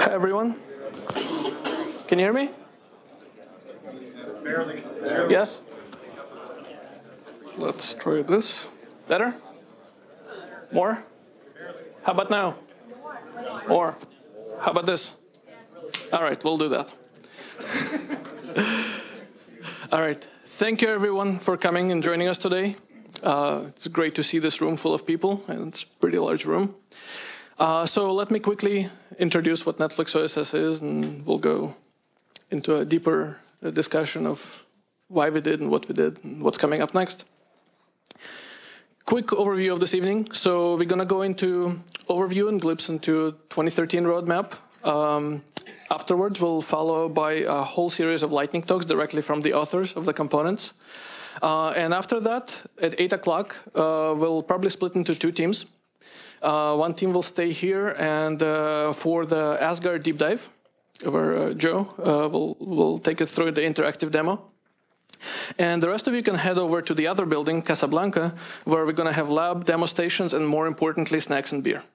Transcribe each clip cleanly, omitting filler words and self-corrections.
Hi, everyone. Can you hear me? Barely. Yes? Let's try this. Better? More? How about now? More? How about this? All right, we'll do that. All right. Thank you, everyone, for coming and joining us today. It's great to see this room full of people, and it's a pretty large room. So let me quickly introduce what NetflixOSS is, and we'll go into a deeper discussion of why we did and what we did and what's coming up next. Quick overview of this evening. So we're going to go into overview and glimpse into 2013 roadmap. Afterwards, we'll follow by a whole series of lightning talks directly from the authors of the components. And after that, at 8 o'clock, we'll probably split into two teams. One team will stay here and for the Asgard deep dive, where Joe will take it through the interactive demo. And the rest of you can head over to the other building, Casablanca, where we're going to have lab, demo stations, and more importantly, snacks and beer.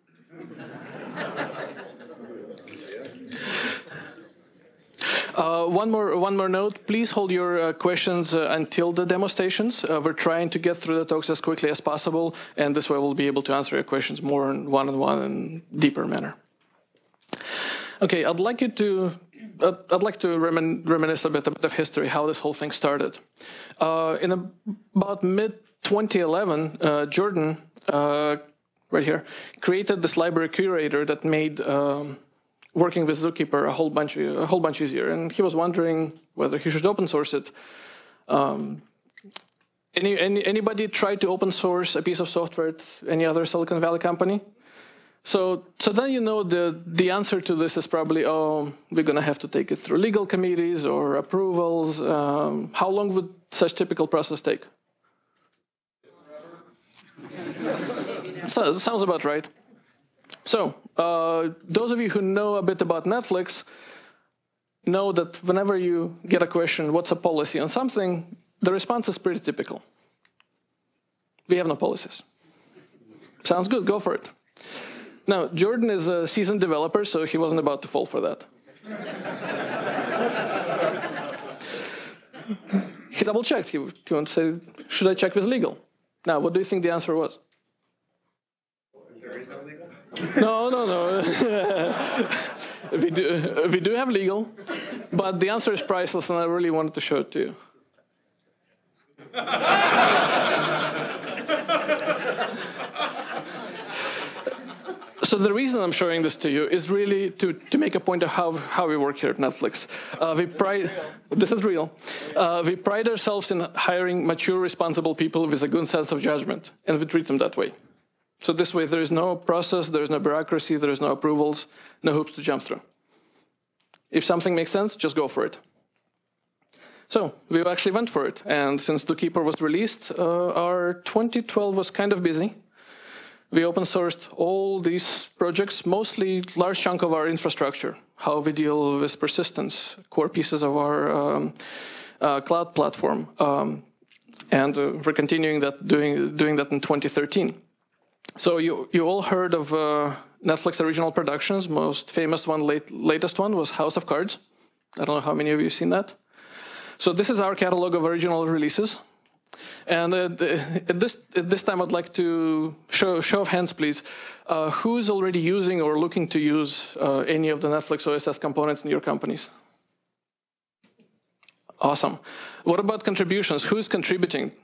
One more note. Please hold your questions until the demo stations. We're trying to get through the talks as quickly as possible, and this way we'll be able to answer your questions more in one-on-one and deeper manner. Okay, I'd like to reminisce a bit of history, how this whole thing started. In about mid-2011, Jordan, right here, created this library curator that made working with Zookeeper a whole bunch easier, and he was wondering whether he should open source it. Anybody tried to open source a piece of software at any other Silicon Valley company? So then you know the answer to this is probably, oh, we're going to have to take it through legal committees or approvals. How long would such typical process take? Sounds about right. So those of you who know a bit about Netflix know that whenever you get a question, what's a policy on something, the response is pretty typical. We have no policies. Sounds good, go for it. Now, Jordan is a seasoned developer, so he wasn't about to fall for that. He double-checked. He wanted to say, should I check with legal? Now, what do you think the answer was? There is no legal? No. We do have legal, but the answer is priceless, and I really wanted to show it to you. So the reason I'm showing this to you is really to make a point of how we work here at Netflix. This is real. We pride ourselves in hiring mature, responsible people with a good sense of judgment, and we treat them that way. So this way, there is no process, there is no bureaucracy, there is no approvals, no hoops to jump through. If something makes sense, just go for it. So we actually went for it, and since Zookeeper was released, our 2012 was kind of busy. We open sourced all these projects, mostly large chunk of our infrastructure, how we deal with persistence, core pieces of our cloud platform, and we're continuing that, doing that in 2013. So you all heard of Netflix original productions. Most famous one, latest one, was House of Cards. I don't know how many of you have seen that. So this is our catalog of original releases. And at this time, I'd like to show of hands, please. Who's already using or looking to use any of the NetflixOSS components in your companies? Awesome. What about contributions? Who's contributing?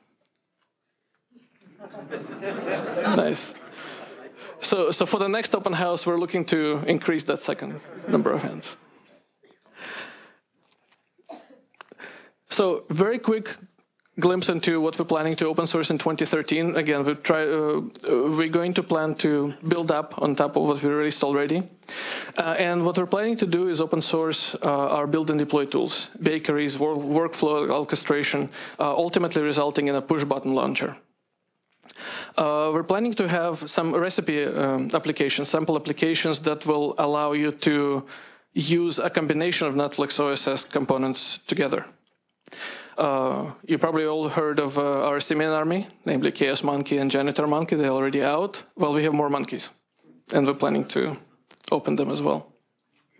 Nice. So for the next open house, we're looking to increase that second number of hands. So very quick glimpse into what we're planning to open source in 2013. Again, we're going to plan to build up on top of what we released already. And what we're planning to do is open source our build and deploy tools, bakeries, workflow orchestration, ultimately resulting in a push button launcher. We're planning to have some recipe applications, sample applications that will allow you to use a combination of NetflixOSS components together. You probably all heard of our simian army, namely Chaos Monkey and Janitor Monkey. They're already out. Well, we have more monkeys, and we're planning to open them as well.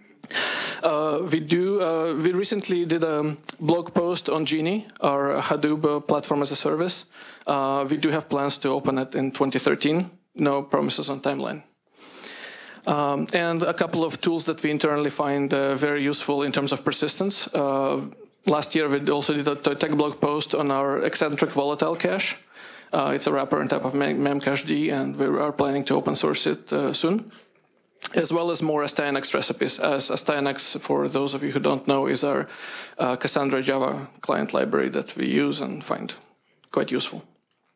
We recently did a blog post on Genie, our Hadoop platform as a service. We do have plans to open it in 2013. No promises on timeline. And a couple of tools that we internally find very useful in terms of persistence. Last year, we also did a tech blog post on our eccentric volatile cache. It's a wrapper on top of memcached, and we are planning to open source it soon, as well as more STINX recipes. As STINX, for those of you who don't know, is our Cassandra Java client library that we use and find quite useful.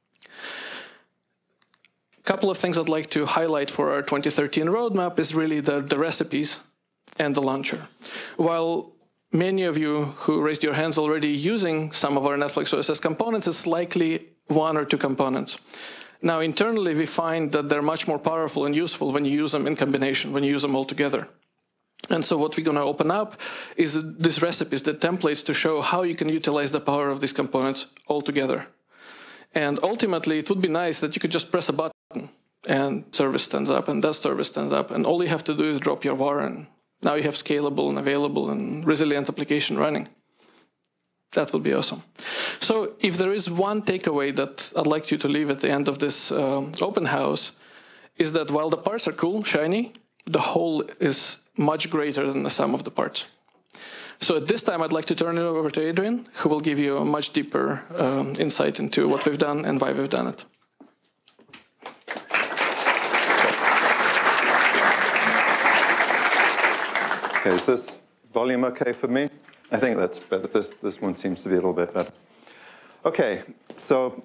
A couple of things I'd like to highlight for our 2013 roadmap is really the recipes and the launcher. While many of you who raised your hands already using some of our NetflixOSS components, it's likely one or two components. Now, internally, we find that they're much more powerful and useful when you use them in combination, when you use them all together. And so what we're going to open up is these recipes, the templates to show how you can utilize the power of these components all together. And ultimately, it would be nice that you could just press a button and service stands up, and that service stands up, and all you have to do is drop your var, and now you have scalable and available and resilient application running. That would be awesome. So if there is one takeaway that I'd like you to leave at the end of this open house, is that while the parts are cool, shiny, the whole is much greater than the sum of the parts. So at this time, I'd like to turn it over to Adrian, who will give you a much deeper insight into what we've done and why we've done it. Okay, is this volume okay for me? I think that's better. This one seems to be a little bit better. Okay, so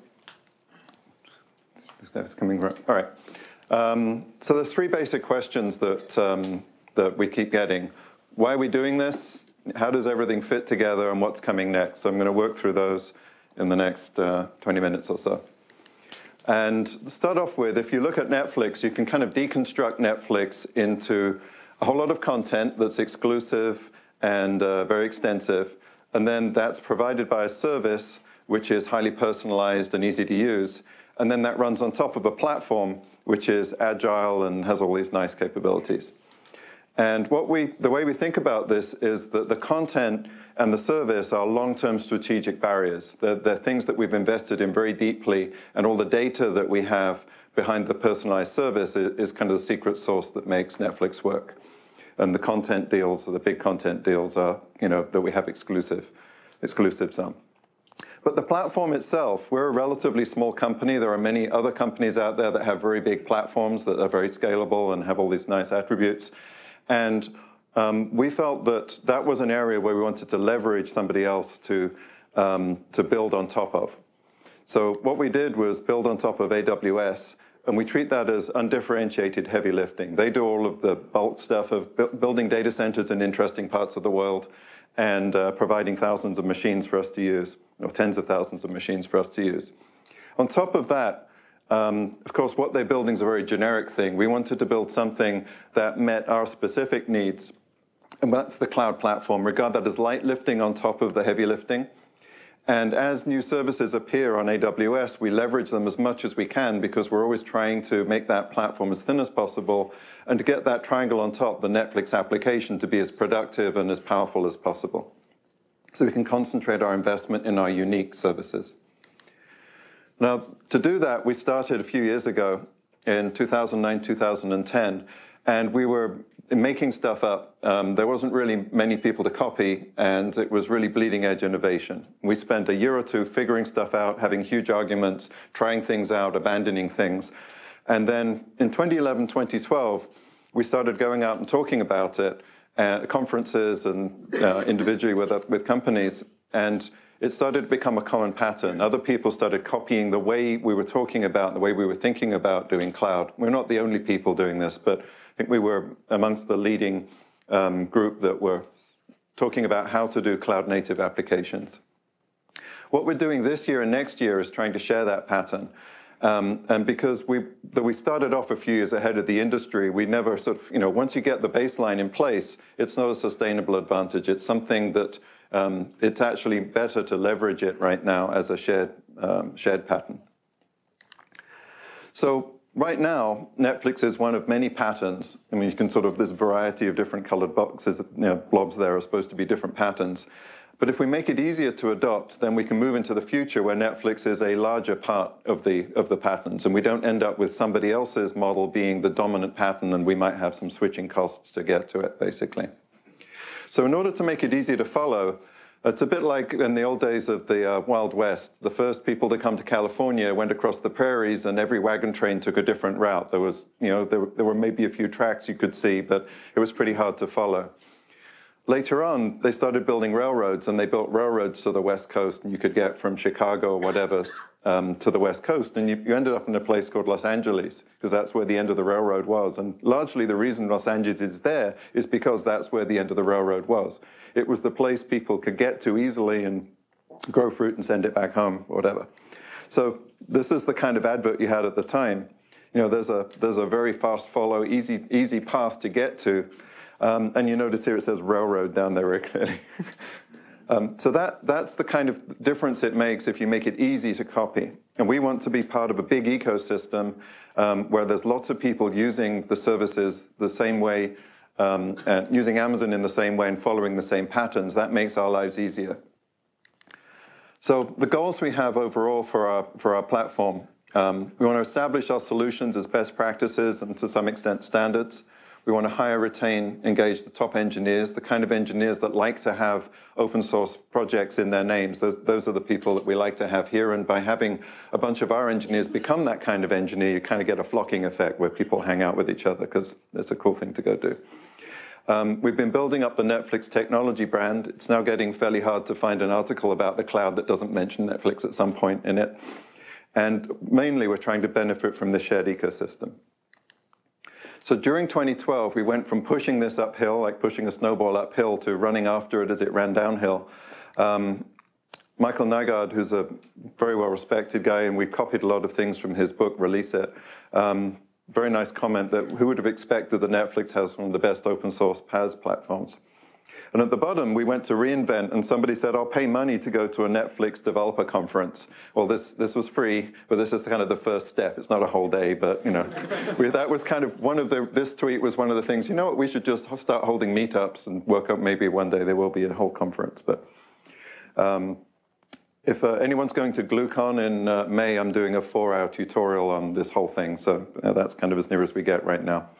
that's coming right. All right. So there's three basic questions that we keep getting. Why are we doing this? How does everything fit together? And what's coming next? So I'm going to work through those in the next 20 minutes or so. And to start off with, if you look at Netflix, you can kind of deconstruct Netflix into a whole lot of content that's exclusive and very extensive. And then that's provided by a service which is highly personalized and easy to use. And then that runs on top of a platform which is agile and has all these nice capabilities. And the way we think about this is that the content and the service are long-term strategic barriers. They're things that we've invested in very deeply, and all the data that we have behind the personalized service is kind of the secret sauce that makes Netflix work. And the content deals, or the big content deals, are, that we have exclusives on. But the platform itself, we're a relatively small company. There are many other companies out there that have very big platforms that are very scalable and have all these nice attributes. And we felt that was an area where we wanted to leverage somebody else to build on top of. So what we did was build on top of AWS, and we treat that as undifferentiated heavy lifting. They do all of the bulk stuff of building data centers in interesting parts of the world and providing thousands of machines for us to use, or tens of thousands of machines for us to use. On top of that, of course, what they're building is a very generic thing. We wanted to build something that met our specific needs, and that's the cloud platform. Regard that as light lifting on top of the heavy lifting. And as new services appear on AWS, we leverage them as much as we can because we're always trying to make that platform as thin as possible and to get that triangle on top, the Netflix application, to be as productive and as powerful as possible. So we can concentrate our investment in our unique services. Now, to do that, we started a few years ago in 2009, 2010, and we were making stuff up. There wasn't really many people to copy, and it was really bleeding-edge innovation. We spent a year or two figuring stuff out, having huge arguments, trying things out, abandoning things. And then in 2011, 2012, we started going out and talking about it at conferences and individually with companies, and it started to become a common pattern. Other people started copying the way we were talking about, the way we were thinking about doing cloud. We're not the only people doing this, but I think we were amongst the leading group that were talking about how to do cloud-native applications. What we're doing this year and next year is trying to share that pattern. And because we started off a few years ahead of the industry, we never sort of, once you get the baseline in place, it's not a sustainable advantage. It's something that it's actually better to leverage it right now as a shared pattern. So right now, Netflix is one of many patterns. I mean, you can sort of, this variety of different colored boxes, blobs there are supposed to be different patterns. But if we make it easier to adopt, then we can move into the future where Netflix is a larger part of the patterns, and we don't end up with somebody else's model being the dominant pattern, and we might have some switching costs to get to it, basically. So in order to make it easy to follow, it's a bit like in the old days of the Wild West. The first people to come to California went across the prairies, and every wagon train took a different route. There was, there were maybe a few tracks you could see, but it was pretty hard to follow. Later on, they started building railroads, and they built railroads to the West Coast, and you could get from Chicago or whatever to the West Coast, and you ended up in a place called Los Angeles, because that's where the end of the railroad was. And largely the reason Los Angeles is there is because that's where the end of the railroad was. It was the place people could get to easily and grow fruit and send it back home, or whatever. So this is the kind of advert you had at the time. There's a very fast follow, easy path to get to. And you notice here it says railroad down there very clearly. So that's the kind of difference it makes if you make it easy to copy. And we want to be part of a big ecosystem where there's lots of people using the services the same way, and using Amazon in the same way and following the same patterns. That makes our lives easier. So the goals we have overall for our platform, we want to establish our solutions as best practices and to some extent standards. We want to hire, retain, engage the top engineers, the kind of engineers that like to have open source projects in their names. Those are the people that we like to have here. And by having a bunch of our engineers become that kind of engineer, you kind of get a flocking effect where people hang out with each other because it's a cool thing to go do. We've been building up the Netflix technology brand. It's now getting fairly hard to find an article about the cloud that doesn't mention Netflix at some point in it. And mainly we're trying to benefit from the shared ecosystem. So during 2012, we went from pushing this uphill, like pushing a snowball uphill, to running after it as it ran downhill. Michael Nygaard, who's a very well-respected guy, and we copied a lot of things from his book, Release It. Very nice comment that who would have expected that Netflix has one of the best open source PaaS platforms. And at the bottom, we went to reInvent, and somebody said, I'll pay money to go to a Netflix developer conference. Well, this was free, but this is kind of the first step. It's not a whole day, but, that was kind of this tweet was one of the things, we should just start holding meetups and work out maybe one day there will be a whole conference. But if anyone's going to GlueCon in May, I'm doing a 4-hour tutorial on this whole thing. So that's kind of as near as we get right now.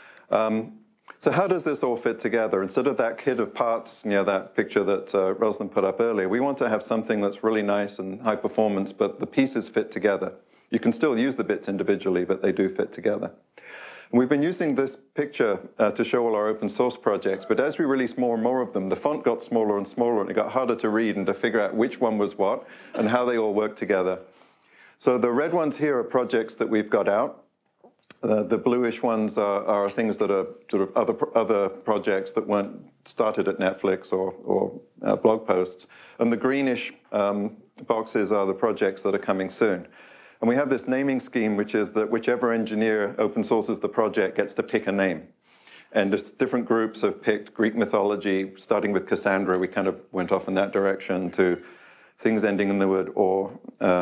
So how does this all fit together? Instead of that kit of parts, that picture that Ruslan put up earlier, we want to have something that's really nice and high performance, but the pieces fit together. You can still use the bits individually, but they do fit together. And we've been using this picture to show all our open source projects, but as we released more and more of them, the font got smaller and smaller, and it got harder to read and to figure out which one was what and how they all work together. So the red ones here are projects that we've got out. The bluish ones are things that are sort of other projects that weren't started at Netflix or blog posts. And the greenish boxes are the projects that are coming soon. And we have this naming scheme, which is that whichever engineer open sources the project gets to pick a name. And it's different groups have picked Greek mythology, starting with Cassandra. We kind of went off in that direction to things ending in the word or,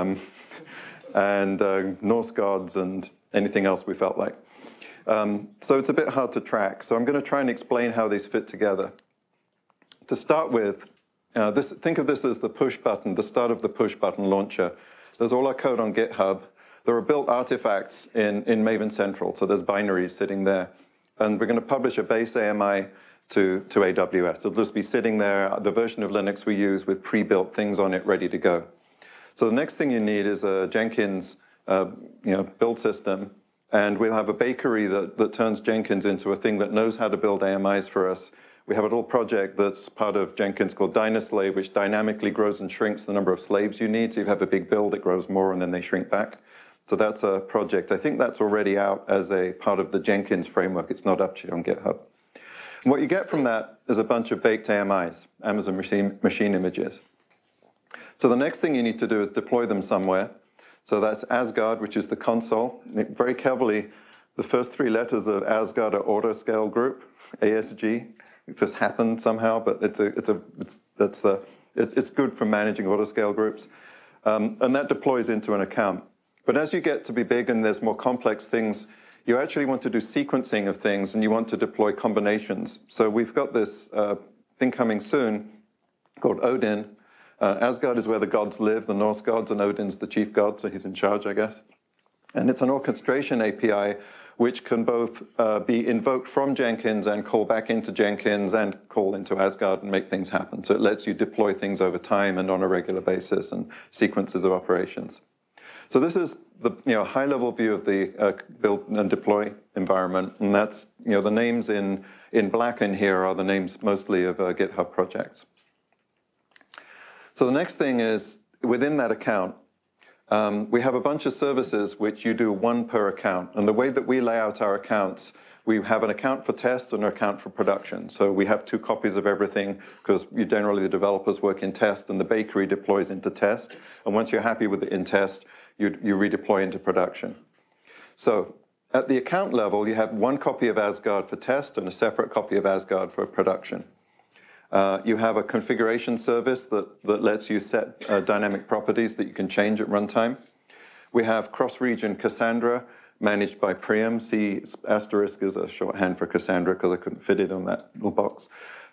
and Norse gods and anything else we felt like. So it's a bit hard to track. So I'm going to try and explain how these fit together. To start with, think of this as the push button, the start of the push button launcher. There's all our code on GitHub. There are built artifacts in Maven Central, so there's binaries sitting there. And we're going to publish a base AMI to AWS. It'll just be sitting there, the version of Linux we use with pre-built things on it ready to go. So the next thing you need is a Jenkins build system, and we'll have a bakery that turns Jenkins into a thing that knows how to build AMIs for us. We have a little project that's part of Jenkins called Dynaslave, which dynamically grows and shrinks the number of slaves you need. So you have a big build, it grows more, and then they shrink back. So that's a project. I think that's already out as a part of the Jenkins framework. It's not up on GitHub. And what you get from that is a bunch of baked AMIs, Amazon machine images. So the next thing you need to do is deploy them somewhere. So that's Asgard, which is the console. Very carefully, the first 3 letters of Asgard are autoscale group, ASG. It just happened somehow, but it's good for managing autoscale groups. And that deploys into an account. But as you get to be big and there's more complex things, you actually want to do sequencing of things and you want to deploy combinations. So we've got this thing coming soon called Odin. Asgard is where the gods live, the Norse gods, and Odin's the chief god, so he's in charge, I guess. And it's an orchestration API which can both be invoked from Jenkins and call back into Jenkins and call into Asgard and make things happen. So it lets you deploy things over time and on a regular basis and sequences of operations. So this is the high-level view of the build and deploy environment, and that's the names in black in here are the names mostly of GitHub projects. So the next thing is within that account, we have a bunch of services which you do one per account, and the way that we lay out our accounts, we have an account for test and an account for production. So we have 2 copies of everything because generally the developers work in test and the bakery deploys into test, and once you're happy with it in test, you redeploy into production. So at the account level, you have 1 copy of Asgard for test and a separate copy of Asgard for production. You have a configuration service that lets you set dynamic properties that you can change at runtime. We have cross-region Cassandra managed by Priam. C asterisk is a shorthand for Cassandra because I couldn't fit it on that little box.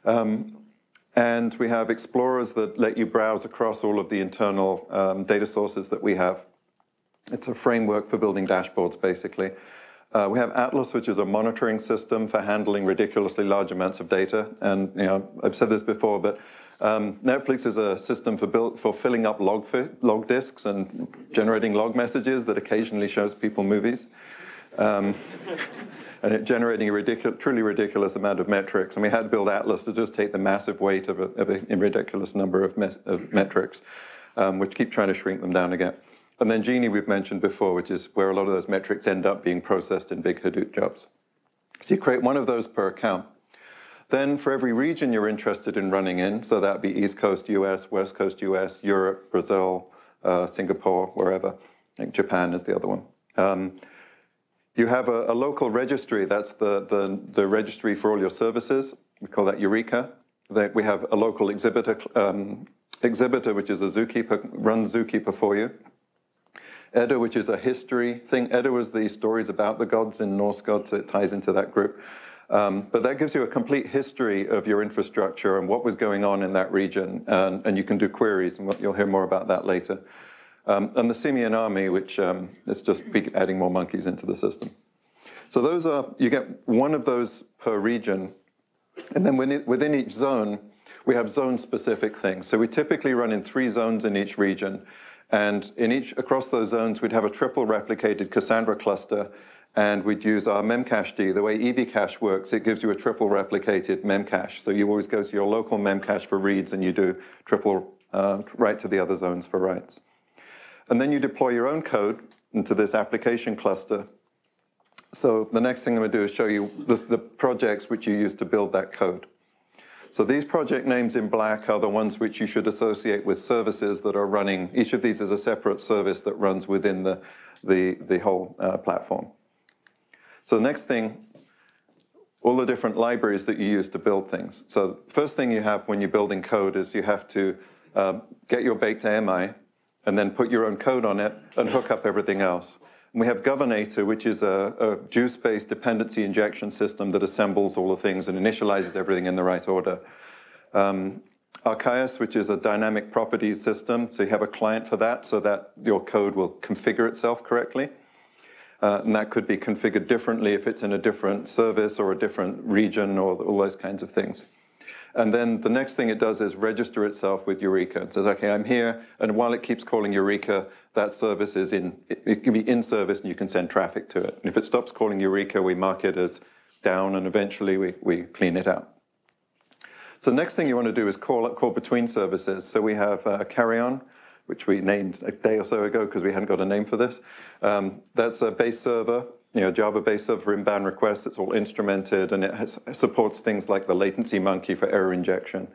And we have explorers that let you browse across all of the internal data sources that we have. It's a framework for building dashboards, basically. We have Atlas, which is a monitoring system for handling ridiculously large amounts of data. And I've said this before, but Netflix is a system for filling up log disks and generating log messages that occasionally shows people movies. And it generating a truly ridiculous amount of metrics. And we had to build Atlas to just take the massive weight of a ridiculous number of metrics, which keep trying to shrink them down again. And then Genie we've mentioned before, which is where a lot of those metrics end up being processed in big Hadoop jobs. So you create 1 of those per account. Then for every region you're interested in running in, so that would be East Coast US, West Coast US, Europe, Brazil, Singapore, wherever. I think Japan is the other one. You have a local registry. That's the registry for all your services. We call that Eureka. We have a local exhibitor, which is a zookeeper, runs Zookeeper for you. Edda, which is a history thing. Edda was the stories about the gods in Norse gods, so it ties into that group. But that gives you a complete history of your infrastructure and what was going on in that region, and you can do queries, and you'll hear more about that later. And the Simian army, which is just adding more monkeys into the system. So those you get 1 of those per region, and then within each zone, we have zone-specific things. So we typically run in 3 zones in each region. And across those zones, we'd have a triple replicated Cassandra cluster, and we'd use our memcached. The way EVCache works, it gives you a triple replicated memcache. So you always go to your local memcache for reads, and you do triple write to the other zones for writes. And then you deploy your own code into this application cluster. So the next thing I'm going to do is show you the projects which you use to build that code. So these project names in black are the ones which you should associate with services that are running. Each of these is a separate service that runs within the whole platform. So the next thing, all the different libraries that you use to build things. So the first thing you have when you're building code is you have to get your baked AMI and then put your own code on it and hook up everything else. And we have Governator, which is a juice-based dependency injection system that assembles all the things and initializes everything in the right order. Archaeus, which is a dynamic properties system. So you have a client for that so that your code will configure itself correctly. And that could be configured differently if it's in a different service or a different region or all those kinds of things. And then the next thing it does is register itself with Eureka. It says, okay, I'm here, and while it keeps calling Eureka, that service is it can be in service and you can send traffic to it. And if it stops calling Eureka, we mark it as down, and eventually we clean it out. So the next thing you want to do is call between services. So we have Carry-On, which we named a day or so ago because we hadn't got a name for this. That's a base server, Java-based server for inbound requests. It's all instrumented, and it supports things like the latency monkey for error injection.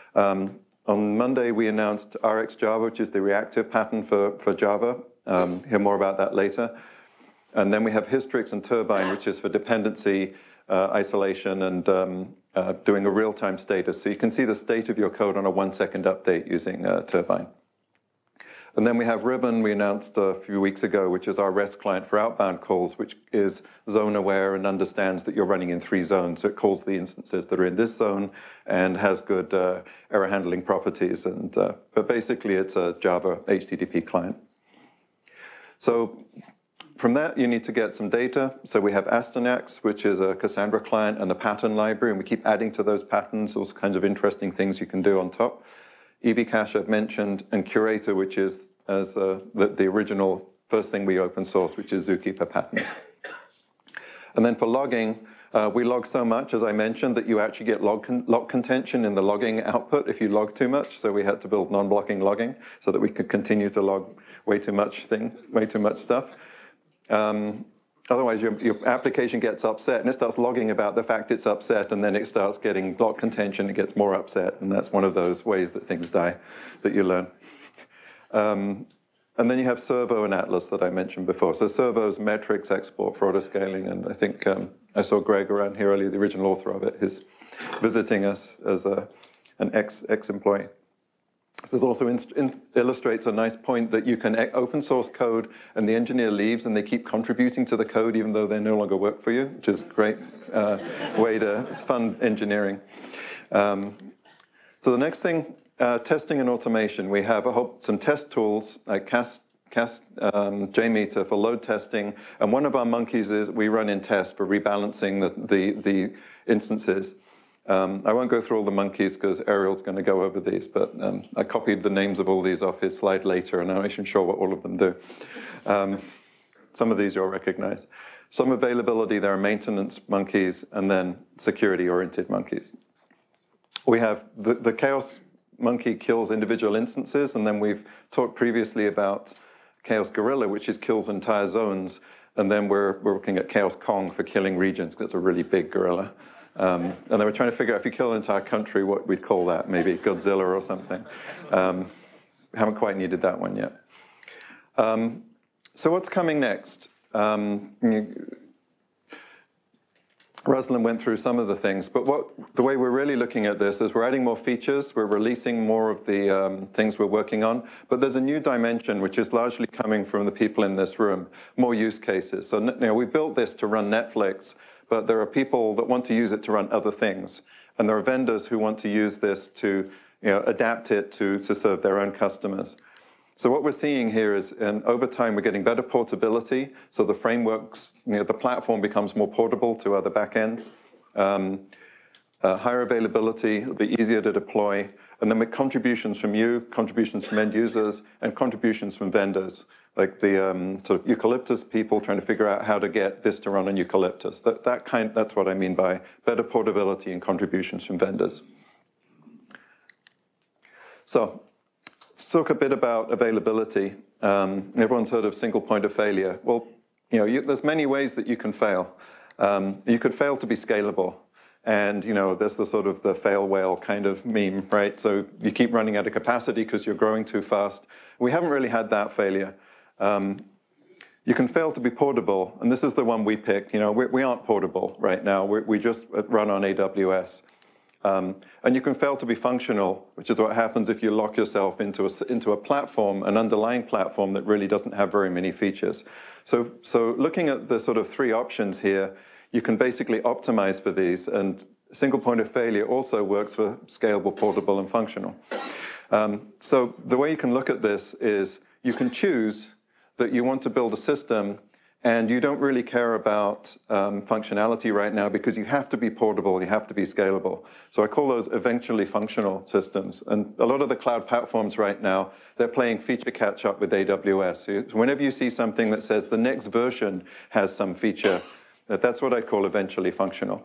On Monday, we announced RxJava, which is the reactive pattern for Java. Hear more about that later. And then we have Hystrix and Turbine, which is for dependency isolation and doing a real-time status. So you can see the state of your code on a 1-second update using Turbine. And then we have Ribbon, we announced a few weeks ago, which is our REST client for outbound calls, which is zone aware and understands that you're running in 3 zones. So it calls the instances that are in this zone and has good error handling properties. And but basically, it's a Java HTTP client. So from that, you need to get some data. So we have Asternax, which is a Cassandra client and a pattern library, and we keep adding to those patterns, all kinds of interesting things you can do on top. EVCache I've mentioned, and Curator, which is as the original first thing we open source, which is Zookeeper patterns. And then for logging, we log so much, as I mentioned, that you actually get lock contention in the logging output if you log too much. So we had to build non-blocking logging so that we could continue to log way too much stuff. Otherwise, your application gets upset, and it starts logging about the fact it's upset, and then it starts getting block contention, it gets more upset, and that's one of those ways that things die that you learn. And then you have Servo and Atlas that I mentioned before. So Servo's metrics export for auto-scaling, and I think I saw Greg around here earlier, the original author of it, who's visiting us as an ex-employee. This also illustrates a nice point that you can open source code and the engineer leaves and they keep contributing to the code even though they no longer work for you, which is a great it's fun engineering. So the next thing, testing and automation. We have some test tools like JMeter for load testing, and one of our monkeys is we run in test for rebalancing the instances. I won't go through all the monkeys because Ariel's going to go over these, but I copied the names of all these off his slide later, and I'm not even sure what all of them do. Some of these you'll recognize. Some availability, there are maintenance monkeys, and then security-oriented monkeys. We have the Chaos monkey kills individual instances, and then we've talked previously about Chaos Gorilla, which kills entire zones, and then we're looking at Chaos Kong for killing regions, because it's a really big gorilla. And then we're trying to figure out if you kill an entire country, what we'd call that, maybe Godzilla or something. Haven't quite needed that one yet. So what's coming next? Ruslan went through some of the things, but the way we're really looking at this is we're adding more features, we're releasing more of the things we're working on, but there's a new dimension which is largely coming from the people in this room, more use cases. So we built this to run Netflix, but there are people that want to use it to run other things. And there are vendors who want to use this to adapt it to serve their own customers. So what we're seeing here is, over time, we're getting better portability. So the frameworks, the platform becomes more portable to other backends. Higher availability, it'll be easier to deploy. And then with contributions from you, contributions from end users, and contributions from vendors. Like the sort of Eucalyptus people trying to figure out how to get this to run on Eucalyptus. That's what I mean by better portability and contributions from vendors. So let's talk a bit about availability. Everyone's heard of single point of failure. Well, there's many ways that you can fail. You could fail to be scalable. And, there's the sort of the fail whale kind of meme, right? So you keep running out of capacity because you're growing too fast. We haven't really had that failure. You can fail to be portable, and this is the one we picked. We aren't portable right now. We just run on AWS. And you can fail to be functional, which is what happens if you lock yourself into a platform, an underlying platform that really doesn't have very many features. So looking at the sort of 3 options here, you can basically optimize for these, and single point of failure also works for scalable, portable, and functional. So the way you can look at this is you can choose that you want to build a system and you don't really care about functionality right now because you have to be portable, you have to be scalable. So I call those eventually functional systems. And a lot of the cloud platforms right now, they're playing feature catch-up with AWS. Whenever you see something that says the next version has some feature, that's what I call eventually functional.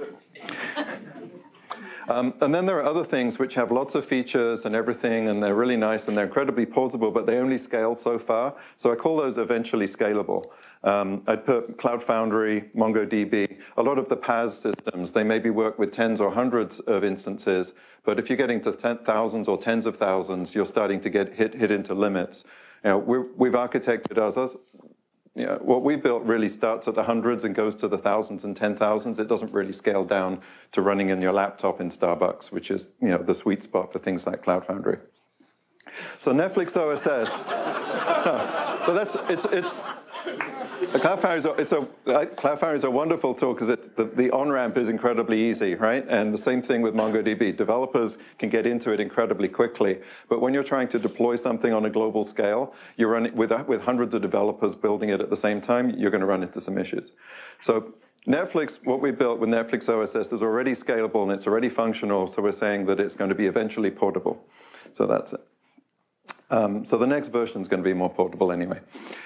And then there are other things which have lots of features and everything, and they're really nice, and they're incredibly portable, but they only scale so far. So I call those eventually scalable. I'd put Cloud Foundry, MongoDB, a lot of the PaaS systems, they maybe work with tens or hundreds of instances, but if you're getting to thousands or tens of thousands, you're starting to get hit into limits. We've architected us. What we built really starts at the hundreds and goes to the thousands and 10,000s. It doesn't really scale down to running in your laptop in Starbucks, which is the sweet spot for things like Cloud Foundry. So NetflixOSS. So it's Cloud Foundry is a wonderful tool because the on-ramp is incredibly easy, right? And the same thing with MongoDB. Developers can get into it incredibly quickly. But when you're trying to deploy something on a global scale, you're running with hundreds of developers building it at the same time, you're going to run into some issues. So Netflix, what we built with NetflixOSS is already scalable and it's already functional. So we're saying that it's going to be eventually portable. So that's it. So the next version is going to be more portable anyway.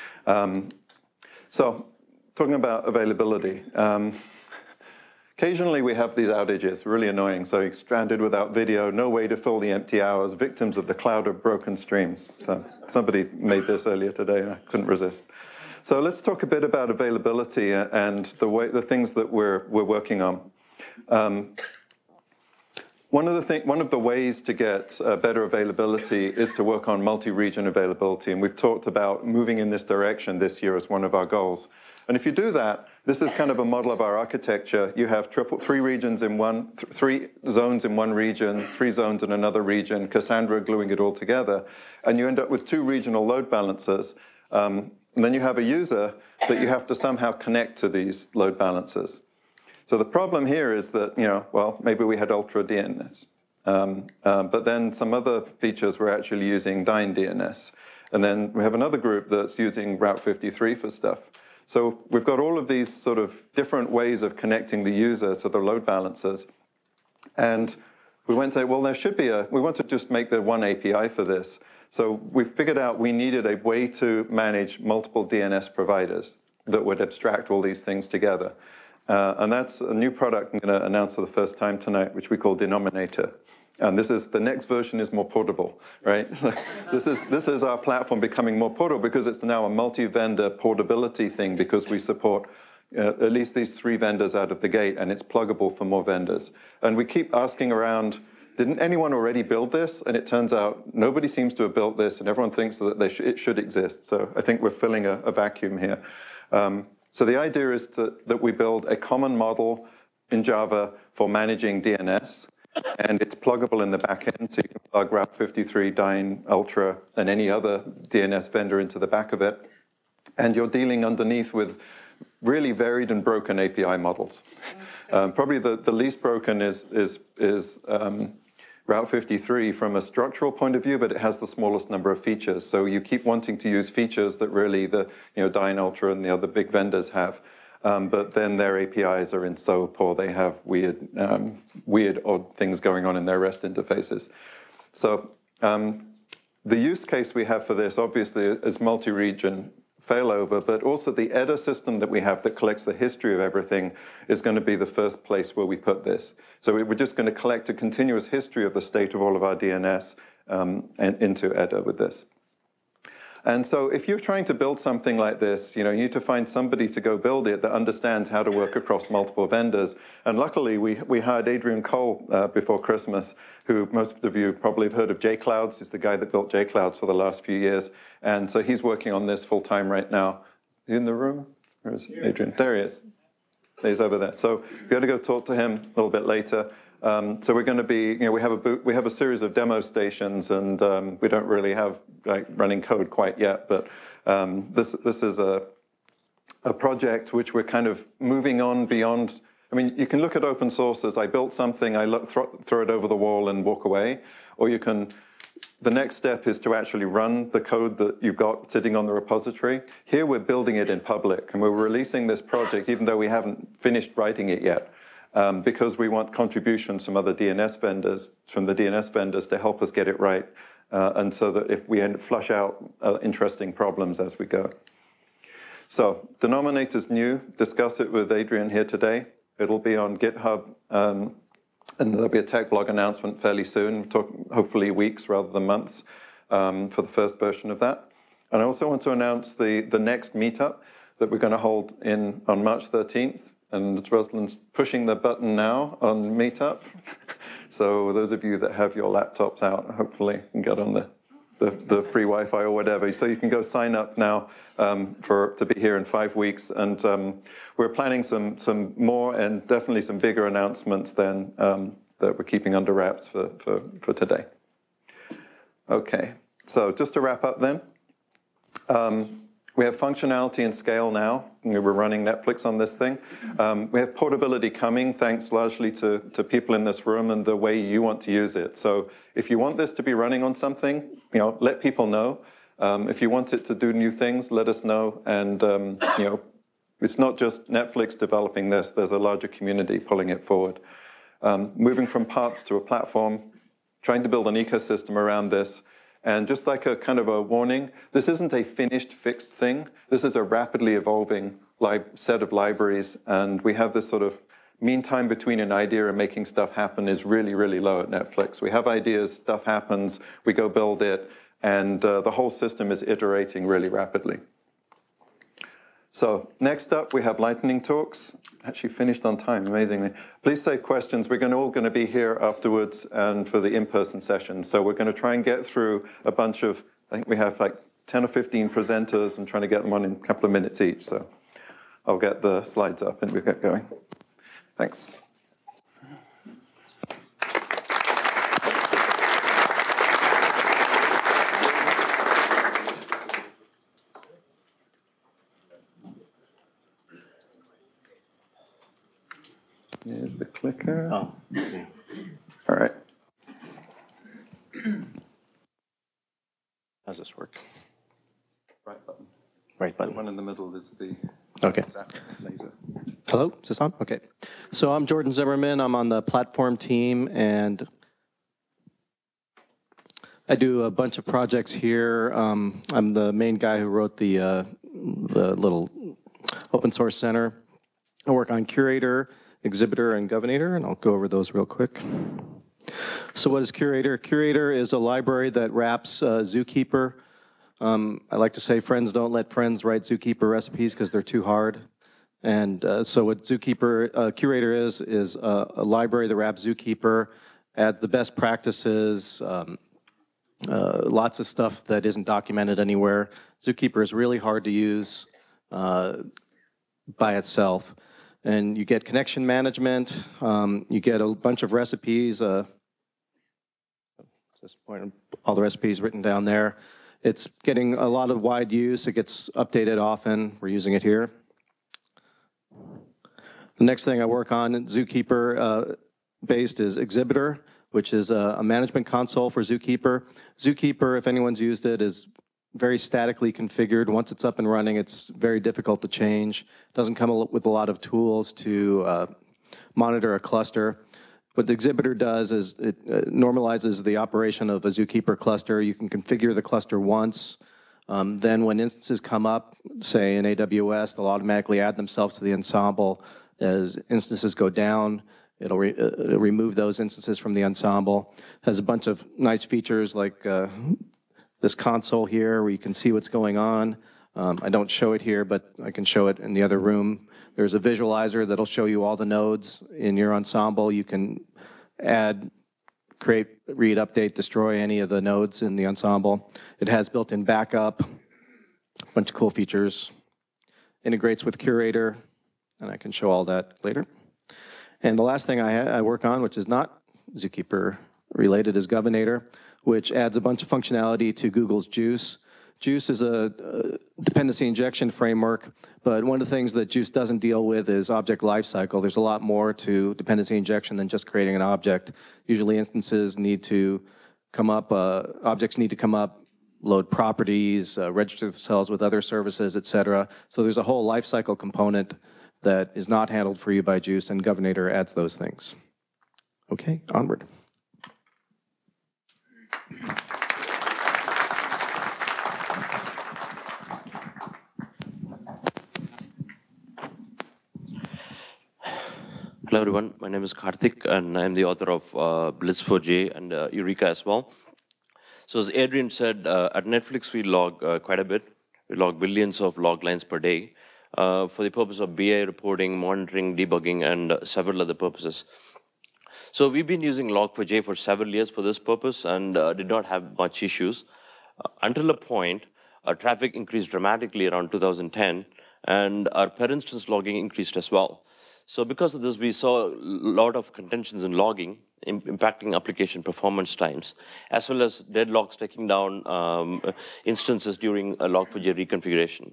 So talking about availability, occasionally we have these outages, really annoying. So you're stranded without video, no way to fill the empty hours, victims of the cloud of broken streams. So somebody made this earlier today and I couldn't resist. So let's talk a bit about availability and the things that we're working on. One of the ways to get better availability is to work on multi-region availability, and we've talked about moving in this direction this year as one of our goals. And if you do that, this is kind of a model of our architecture. You have three regions in one, three zones in one region, 3 zones in another region, Cassandra gluing it all together, and you end up with 2 regional load balancers. And then you have a user that you have to somehow connect to these load balancers. So the problem here is that, well, maybe we had Ultra DNS, but then some other features were actually using Dyn DNS. And then we have another group that's using Route 53 for stuff. So we've got all of these sort of different ways of connecting the user to the load balancers. And we went to say, well, there should be we want to just make the one API for this. So we figured out we needed a way to manage multiple DNS providers that would abstract all these things together. And that's a new product I'm going to announce for the first time tonight, which we call Denominator. And the next version is more portable, right? So this is our platform becoming more portable because it's now a multi-vendor portability thing because we support at least these 3 vendors out of the gate, and it's pluggable for more vendors. And we keep asking around, didn't anyone already build this? And it turns out nobody seems to have built this, and everyone thinks that it should exist. So I think we're filling a vacuum here. So the idea is that we build a common model in Java for managing DNS, and it's pluggable in the back end, so you can plug Route 53, Dyn, Ultra, and any other DNS vendor into the back of it. And you're dealing underneath with really varied and broken API models. Probably the least broken is Route 53 from a structural point of view, but it has the smallest number of features. So you keep wanting to use features that really Dyn, Ultra, and the other big vendors have. But then their APIs are in so poor, they have weird, odd things going on in their REST interfaces. So the use case we have for this, obviously, is multi-region failover, but also the EDA system that we have that collects the history of everything is going to be the first place where we put this. So we're just going to collect a continuous history of the state of all of our DNS and into EDA with this. And so if you're trying to build something like this, you need to find somebody to go build it that understands how to work across multiple vendors. And luckily, we hired Adrian Cockcroft before Christmas, who most of you probably have heard of JClouds. He's the guy that built JClouds for the last few years. And so he's working on this full time right now. Is he in the room? Where is Adrian? There he is. He's over there. So we're going to go talk to him a little bit later. So we're going to be, we have a series of demo stations, and we don't really have running code quite yet. But this is a project which we're kind of moving on beyond. I mean, you can look at open source as I built something, I throw it over the wall and walk away, or you can. The next step is to actually run the code that you've got sitting on the repository. Here we're building it in public, and we're releasing this project even though we haven't finished writing it yet. Because we want contributions from other DNS vendors, to help us get it right, and so that if we flush out interesting problems as we go. So Denominator's new. Discuss it with Adrian here today. It'll be on GitHub, and there'll be a tech blog announcement fairly soon. Hopefully weeks rather than months for the first version of that. And I also want to announce the next meetup that we're going to hold on March 13th. And Ruslan's pushing the button now on Meetup. So those of you that have your laptops out, hopefully can get on the free Wi-Fi or whatever. So you can go sign up now to be here in 5 weeks. And we're planning some more and definitely some bigger announcements then that we're keeping under wraps for today. Okay. So just to wrap up then, we have functionality and scale now. We're running Netflix on this thing. We have portability coming, thanks largely to people in this room and the way you want to use it. So if you want this to be running on something, let people know. If you want it to do new things, let us know. And it's not just Netflix developing this. There's a larger community pulling it forward. Moving from parts to a platform, trying to build an ecosystem around this. And just like a kind of a warning, this isn't a finished, fixed thing. This is a rapidly evolving set of libraries. And we have this sort of mean time between an idea and making stuff happen is really, really low at Netflix. We have ideas, stuff happens, we go build it, and the whole system is iterating really rapidly. So next up, we have lightning talks. Actually finished on time, amazingly. Please say questions. We're all going to be here afterwards and for the in-person session. So we're going to try and get through a bunch of, I think we have like 10 or 15 presenters and trying to get them on in a couple of minutes each. So I'll get the slides up and we'll get going. Thanks. Here's the clicker. Oh, okay. All right. How's this work? Right button. Right button. The one in the middle is the Okay. laser. Hello, is this on? Okay. So I'm Jordan Zimmerman. I'm on the platform team, and I do a bunch of projects here. I'm the main guy who wrote the little open source center. I work on Curator, Exhibitor, and Governator, and I'll go over those real quick. So what is Curator? Curator is a library that wraps Zookeeper. I like to say friends don't let friends write Zookeeper recipes because they're too hard. And so what Zookeeper Curator is a library that wraps Zookeeper, adds the best practices, lots of stuff that isn't documented anywhere. Zookeeper is really hard to use by itself. And you get connection management, you get a bunch of recipes, just all the recipes written down there. It's getting a lot of wide use, it gets updated often, we're using it here. The next thing I work on, Zookeeper based, is Exhibitor, which is a management console for Zookeeper. Zookeeper, if anyone's used it, is very statically configured. Once it's up and running, it's very difficult to change. It doesn't come with a lot of tools to monitor a cluster. What the Exhibitor does is it normalizes the operation of a Zookeeper cluster. You can configure the cluster once. Then when instances come up, say in AWS, they'll automatically add themselves to the ensemble. As instances go down, it'll remove those instances from the ensemble. It has a bunch of nice features like this console here where you can see what's going on. I don't show it here, but I can show it in the other room. There's a visualizer that'll show you all the nodes in your ensemble. You can add, create, read, update, destroy any of the nodes in the ensemble. It has built-in backup, a bunch of cool features. Integrates with Curator, and I can show all that later. And the last thing I work on, which is not Zookeeper related, is Governator, which adds a bunch of functionality to Google's Juice. Juice is a dependency injection framework, but one of the things that Juice doesn't deal with is object lifecycle. There's a lot more to dependency injection than just creating an object. Usually instances need to come up, objects need to come up, load properties, register themselves with other services, etc. So there's a whole lifecycle component that is not handled for you by Juice, and Governator adds those things. Okay, onward. Hello everyone, my name is Karthik and I'm the author of Blitz4j and Eureka as well. So as Adrian said, at Netflix we log quite a bit. We log billions of log lines per day for the purpose of BI reporting, monitoring, debugging, and several other purposes. So we've been using Log4j for several years for this purpose and did not have much issues. Until a point, our traffic increased dramatically around 2010 and our per instance logging increased as well. So because of this, we saw a lot of contentions in logging, impacting application performance times, as well as deadlocks taking down instances during a Log4j reconfiguration.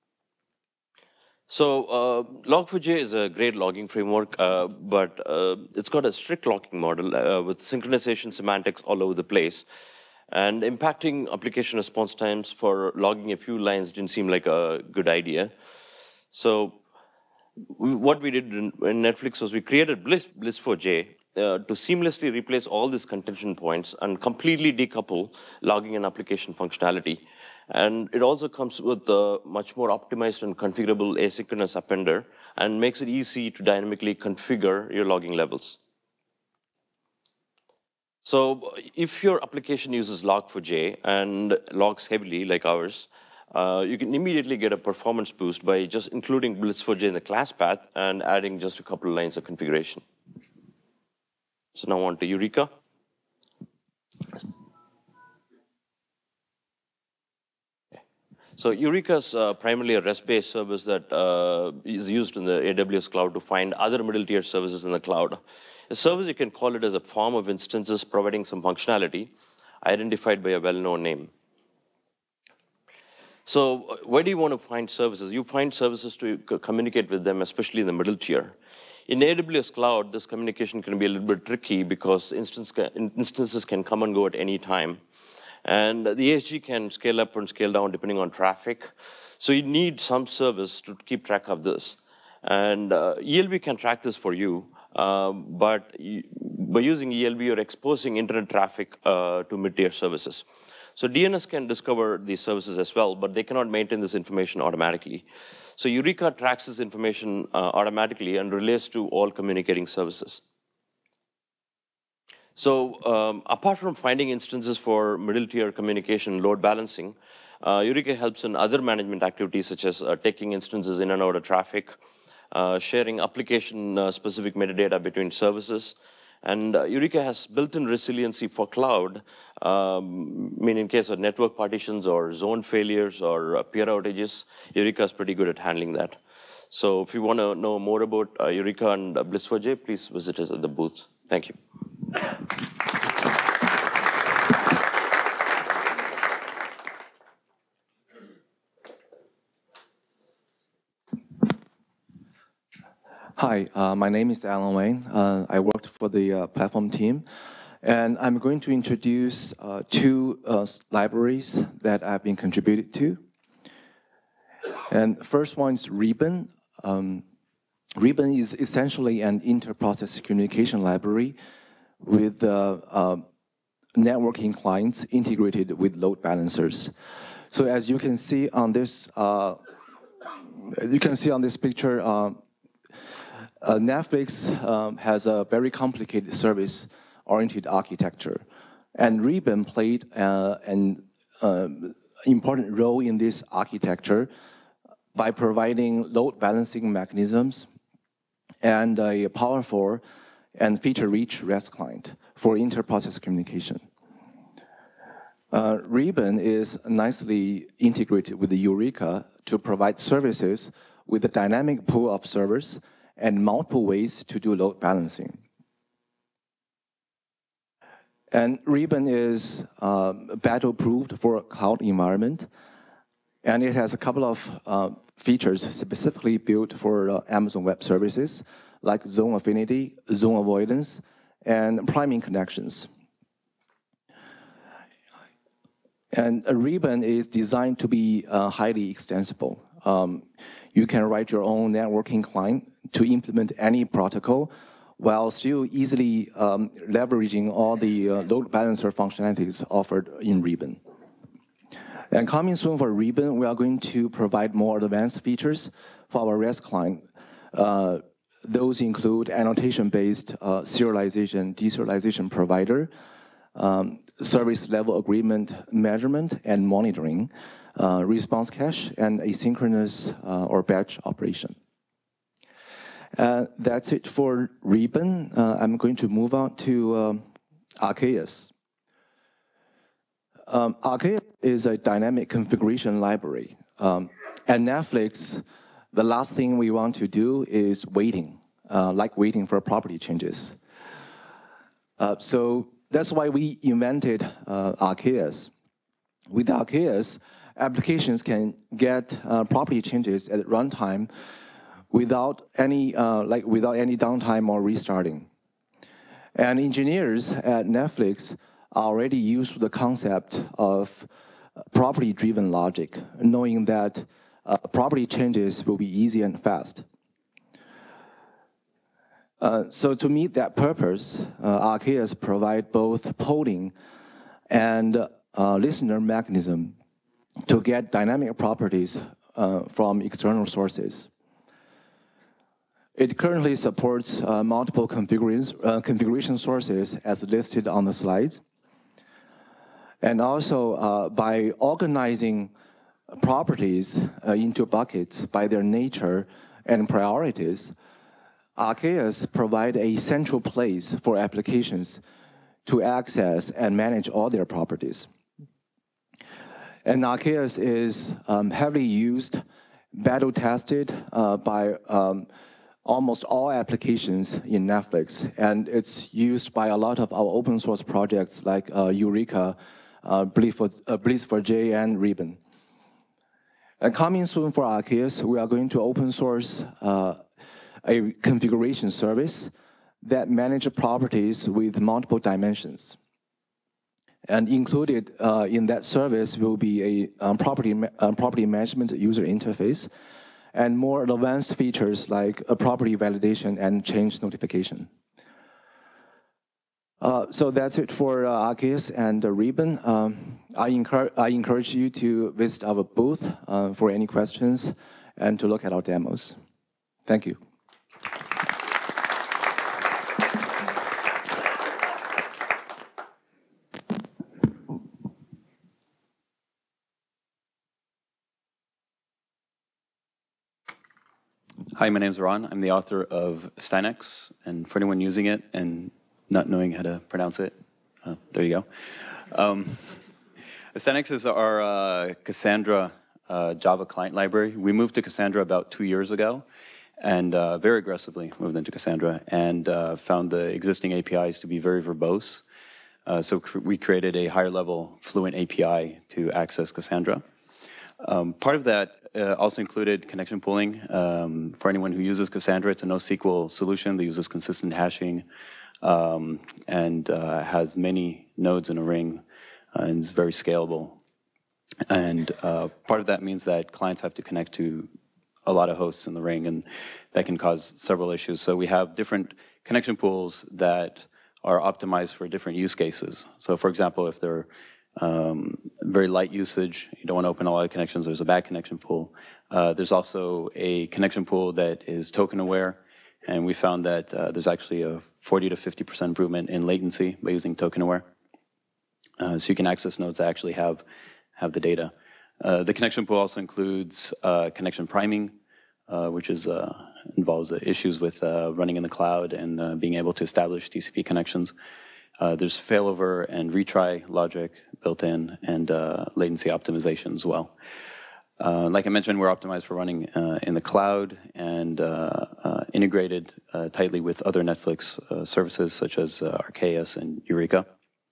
So Log4j is a great logging framework, but it's got a strict logging model with synchronization semantics all over the place. And impacting application response times for logging a few lines didn't seem like a good idea. So what we did in Netflix was we created Bliss4j to seamlessly replace all these contention points and completely decouple logging and application functionality. And it also comes with a much more optimized and configurable asynchronous appender and makes it easy to dynamically configure your logging levels. So if your application uses Log4j and logs heavily like ours, you can immediately get a performance boost by just including Bliss4j in the class path and adding just a couple of lines of configuration. So now on to Eureka. So Eureka is primarily a REST-based service that is used in the AWS cloud to find other middle-tier services in the cloud. A service, you can call it as a form of instances providing some functionality identified by a well-known name. So where do you want to find services? You find services to communicate with them, especially in the middle tier. In AWS cloud, this communication can be a little bit tricky because instances can come and go at any time. And the ASG can scale up and scale down depending on traffic. So you need some service to keep track of this. And ELB can track this for you, but by using ELB, you're exposing internet traffic to mid-tier services. So DNS can discover these services as well, but they cannot maintain this information automatically. So Eureka tracks this information automatically and relays to all communicating services. So apart from finding instances for middle-tier communication load balancing, Eureka helps in other management activities such as taking instances in and out of traffic, sharing application-specific metadata between services, and Eureka has built-in resiliency for cloud, meaning in case of network partitions or zone failures or peer outages, Eureka is pretty good at handling that. So if you want to know more about Eureka and Bliss4j, please visit us at the booth. Thank you. Hi, my name is Alan Wang. I worked for the platform team, and I'm going to introduce two libraries that I've been contributed to. And first one is Ribbon. Ribbon is essentially an inter-process communication library with networking clients integrated with load balancers. So as you can see on this, picture. Netflix has a very complicated service-oriented architecture, and Ribbon played an important role in this architecture by providing load balancing mechanisms and a powerful and feature-rich REST client for inter-process communication. Ribbon is nicely integrated with the Eureka to provide services with a dynamic pool of servers and multiple ways to do load balancing. And Ribbon is battle-proofed for a cloud environment, and it has a couple of features specifically built for Amazon Web Services, like zone affinity, zone avoidance, and priming connections. And Ribbon is designed to be highly extensible. You can write your own networking client to implement any protocol while still easily leveraging all the load balancer functionalities offered in Ribbon. And coming soon for Ribbon, we are going to provide more advanced features for our REST client. Those include annotation-based serialization, deserialization provider, service level agreement measurement and monitoring, response cache, and asynchronous or batch operation. That's it for Ribbon. I'm going to move on to Archaeus. Archaeus is a dynamic configuration library. At Netflix, the last thing we want to do is waiting. like waiting for property changes. So that's why we invented ArcAS. With ArcAS, applications can get property changes at runtime without any downtime or restarting. And engineers at Netflix already used the concept of property-driven logic, knowing that property changes will be easy and fast. So to meet that purpose, ArcAS provide both polling and listener mechanism to get dynamic properties from external sources. It currently supports multiple configuration sources as listed on the slides. And also by organizing properties into buckets by their nature and priorities, ArcAS provide a central place for applications to access and manage all their properties. And ArcAS is heavily used, battle-tested by almost all applications in Netflix, and it's used by a lot of our open source projects like Eureka, Blitz4j, and Ribbon. And coming soon for ArcAS, we are going to open source a configuration service that manages properties with multiple dimensions. And included in that service will be a property management user interface and more advanced features like a property validation and change notification. So that's it for ArcAS and Ribbon. I encourage you to visit our booth for any questions and to look at our demos. Thank you. Hi, my name is Eran. I'm the author of Stynex, and for anyone using it and not knowing how to pronounce it, there you go. Stynex is our Cassandra Java client library. We moved to Cassandra about 2 years ago, and very aggressively moved into Cassandra, and found the existing APIs to be very verbose. So we created a higher-level Fluent API to access Cassandra. Part of that also included connection pooling. For anyone who uses Cassandra, it's a NoSQL solution that uses consistent hashing and has many nodes in a ring and is very scalable. And part of that means that clients have to connect to a lot of hosts in the ring, and that can cause several issues. So we have different connection pools that are optimized for different use cases. So for example, if they're very light usage, you don't want to open a lot of connections, there's a bad connection pool. There's also a connection pool that is token aware, and we found that there's actually a 40 to 50% improvement in latency by using token aware. So you can access nodes that actually have the data. The connection pool also includes connection priming, which is involves issues with running in the cloud and being able to establish TCP connections. There's failover and retry logic built in, and latency optimization as well. Like I mentioned, we're optimized for running in the cloud and integrated tightly with other Netflix services such as ArcAS and Eureka.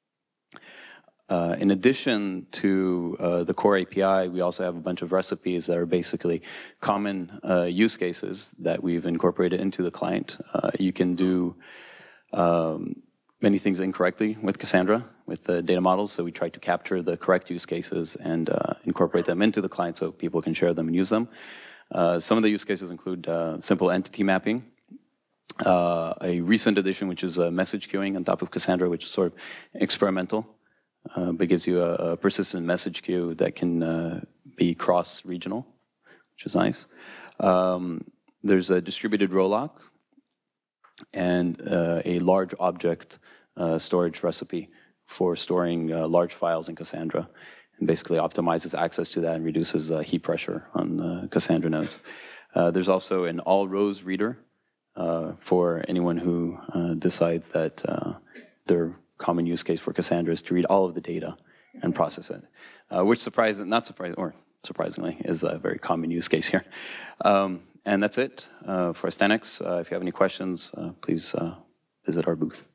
In addition to the core API, we also have a bunch of recipes that are basically common use cases that we've incorporated into the client. You can do many things incorrectly with Cassandra, with the data models, so we try to capture the correct use cases and incorporate them into the client so people can share them and use them. Some of the use cases include simple entity mapping, a recent addition which is message queuing on top of Cassandra, which is sort of experimental, but gives you a persistent message queue that can be cross-regional, which is nice. There's a distributed row lock and a large object storage recipe for storing large files in Cassandra, and basically optimizes access to that and reduces heat pressure on the Cassandra nodes. There's also an all rows reader for anyone who decides that their common use case for Cassandra is to read all of the data and process it, which surprisingly is a very common use case here. And that's it for Stanix. If you have any questions, please visit our booth.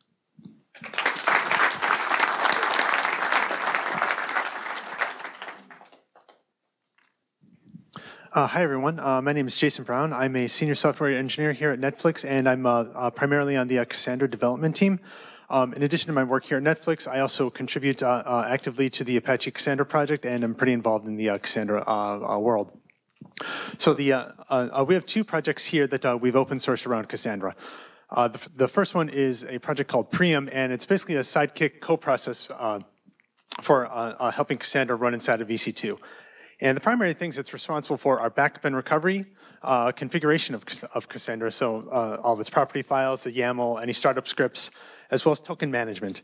Hi, everyone. My name is Jason Brown. I'm a senior software engineer here at Netflix, and I'm primarily on the Cassandra development team. In addition to my work here at Netflix, I also contribute actively to the Apache Cassandra project, and I'm pretty involved in the Cassandra world. So we have two projects here that we've open sourced around Cassandra. The first one is a project called Priam, and it's basically a sidekick co-process for helping Cassandra run inside of EC2. And the primary things it's responsible for are backup and recovery, configuration of Cassandra, so all of its property files, the YAML, any startup scripts, as well as token management.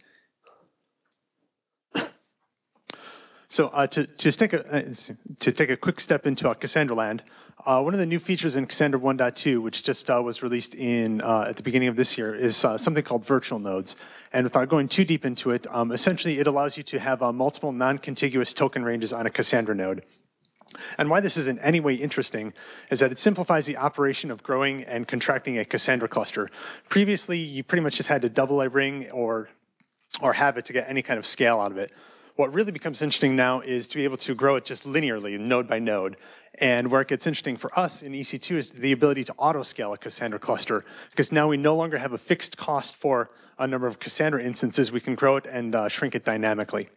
So to take a quick step into Cassandra land, one of the new features in Cassandra 1.2, which just was released at the beginning of this year, is something called virtual nodes. And without going too deep into it, essentially it allows you to have multiple non-contiguous token ranges on a Cassandra node. And why this is in any way interesting is that it simplifies the operation of growing and contracting a Cassandra cluster. Previously, you pretty much just had to double a ring or have it to get any kind of scale out of it. What really becomes interesting now is to be able to grow it just linearly, node by node. And where it gets interesting for us in EC2 is the ability to auto-scale a Cassandra cluster, because now we no longer have a fixed cost for a number of Cassandra instances. We can grow it and shrink it dynamically.